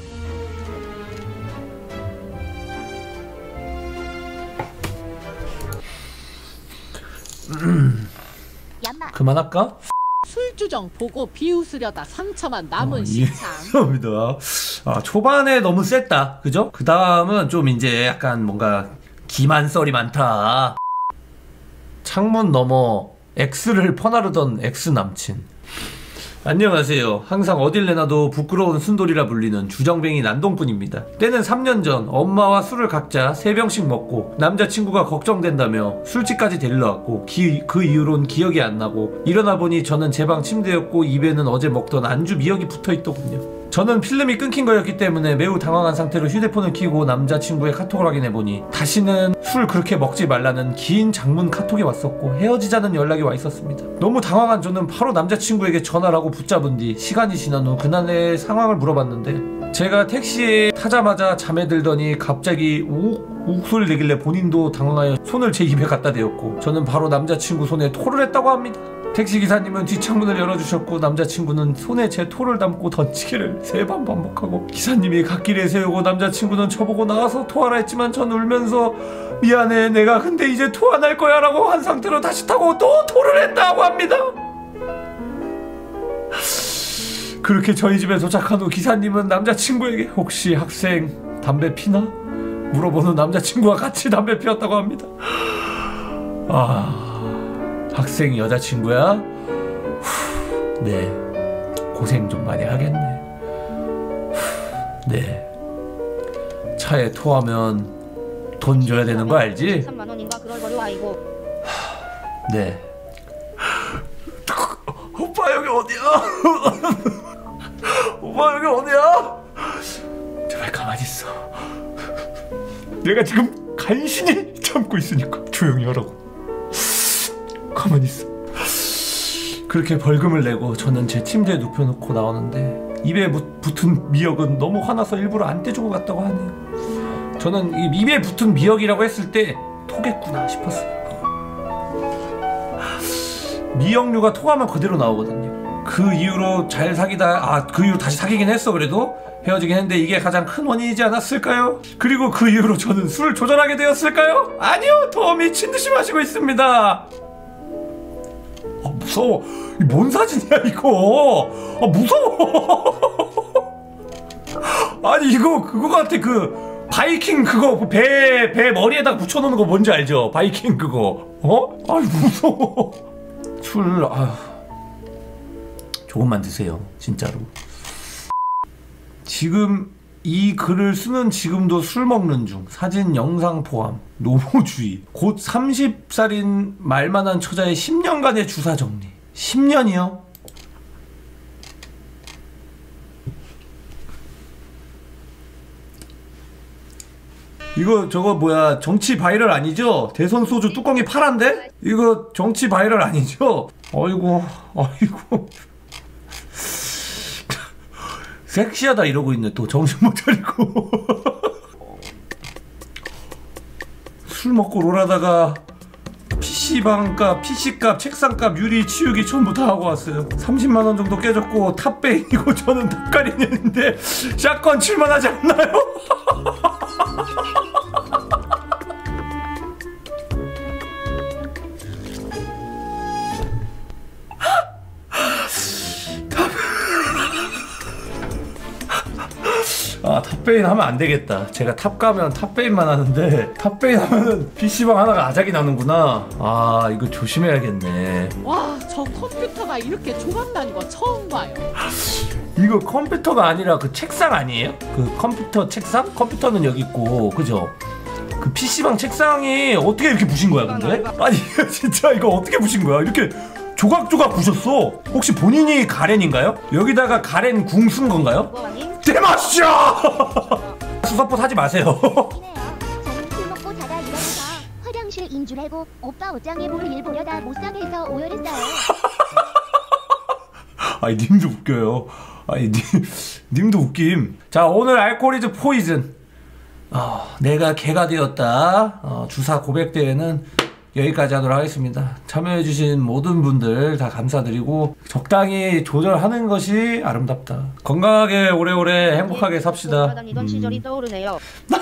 Speaker 1: 음. 그만할까?
Speaker 5: 술주정 보고 비웃으려다 상처만 남은
Speaker 1: 어,
Speaker 5: 시참.
Speaker 1: 이해합니다. 아, 초반에 너무 셌다. 그죠? 그 다음은 좀 이제 약간 뭔가 기만 썰이 많다. 창문 너머 X를 퍼나르던 X 남친. 안녕하세요. 항상 어딜 내놔도 부끄러운 순돌이라 불리는 주정뱅이 난동꾼입니다. 때는 삼 년 전 엄마와 술을 각자 세 병씩 먹고 남자친구가 걱정된다며 술집까지 데리러 왔고 기, 그 이후론 기억이 안 나고 일어나 보니 저는 제 방 침대였고 입에는 어제 먹던 안주 미역이 붙어있더군요. 저는 필름이 끊긴 거였기 때문에 매우 당황한 상태로 휴대폰을 켜고 남자친구의 카톡을 확인해보니 다시는 술 그렇게 먹지 말라는 긴 장문 카톡이 왔었고 헤어지자는 연락이 와 있었습니다. 너무 당황한 저는 바로 남자친구에게 전화를 하고 붙잡은 뒤 시간이 지난 후 그날의 상황을 물어봤는데 제가 택시에 타자마자 잠에 들더니 갑자기 욱욱 소리를 내길래 본인도 당황하여 손을 제 입에 갖다 대었고 저는 바로 남자친구 손에 토를 했다고 합니다. 택시기사님은 뒷창문을 열어주셨고 남자친구는 손에 제 토를 담고 던지기를 세 번 반복하고 기사님이 갓길에 세우고 남자친구는 저보고 나와서 토하라 했지만 전 울면서 미안해 내가 근데 이제 토 안 할 거야 라고 한 상태로 다시 타고 또 토를 했다고 합니다. 그렇게 저희 집에 도착한 후 기사님은 남자친구에게 혹시 학생 담배 피나? 물어보는 남자친구와 같이 담배 피웠다고 합니다. 아, 학생 여자친구야? 후, 네, 고생 좀 많이 하겠네. 후, 네, 차에 토하면 돈 줘야 되는 거 알지?
Speaker 4: 삼만 원인가 그럴 거려 아이고.
Speaker 1: 네. 오빠 여기 어디야? 오빠 여기 어디야? 제발 가만히 있어. 내가 지금 간신히 참고 있으니까 조용히 하라고. 가만히 있어. 그렇게 벌금을 내고 저는 제 침대에 눕혀놓고 나오는데 입에 붙은 미역은 너무 화나서 일부러 안 떼주고 갔다고 하네요. 저는 이 입에 붙은 미역이라고 했을 때 토겠구나 싶었어요. 미역류가 토하면 그대로 나오거든요. 그 이후로 잘 사귀다, 아, 그 이후로 다시 사귀긴 했어. 그래도 헤어지긴 했는데 이게 가장 큰 원인이지 않았을까요? 그리고 그 이후로 저는 술을 조절하게 되었을까요? 아니요, 더 미친듯이 마시고 있습니다. 아, 무서워. 이 뭔 사진이야 이거. 아, 무서워. 아니 이거 그거 같아. 그 바이킹 그거 배, 배 머리에다가 붙여놓는 거 뭔지 알죠? 바이킹 그거. 어? 아이 무서워. 술, 아휴, 조금만 드세요, 진짜로. 지금 이 글을 쓰는 지금도 술 먹는 중. 사진, 영상 포함. 노무주의. 곧 삼십 살인 말만한 처자의 십 년간의 주사 정리. 십 년이요? 이거 저거 뭐야, 정치 바이럴 아니죠? 대선 소주 뚜껑이 파란데? 이거 정치 바이럴 아니죠? 어이구, 어이구. 섹시하다 이러고 있네. 또 정신 못 차리고. 술 먹고 롤하다가 피씨방값, 피씨값, 책상값, 유리, 치우기 전부 다 하고 왔어요. 삼십만 원 정도 깨졌고 탑배이고 저는 탑가리냈는데 샷건 칠만 하지 않나요? 아, 탑베인 하면 안 되겠다. 제가 탑 가면 탑베인만 하는데 탑베인 하면은 피씨방 하나가 아작이 나는구나. 아, 이거 조심해야겠네.
Speaker 5: 와, 저 컴퓨터가 이렇게 조각나는 거 처음 봐요.
Speaker 1: 이거 컴퓨터가 아니라 그 책상 아니에요? 그 컴퓨터 책상? 컴퓨터는 여기 있고, 그죠? 그 피씨방 책상이 어떻게 이렇게 부신 거야, 근데? 아니, 진짜 이거 어떻게 부신 거야? 이렇게 조각조각 부셨어. 혹시 본인이 가렌인가요? 여기다가 가렌 궁 쓴 건가요? 대마시아! 수서포 사지 마세요.
Speaker 2: 저는 술 먹고 자다 일어나서 화장실인 줄 알고 오빠 옷장에 볼일 보려다 못 사게 해서 오열했어요.
Speaker 1: 아니 님도 웃겨요. 아니 님, 님도 웃김. 자, 오늘 알코올이즈 포이즌. 어, 내가 개가 되었다. 어, 주사 고백 대회는 여기까지 하도록 하겠습니다. 참여해주신 모든 분들 다 감사드리고 적당히 조절하는 것이 아름답다. 건강하게 오래오래 행복하게 삽시다.
Speaker 4: 다니던 시절이 떠오르네요.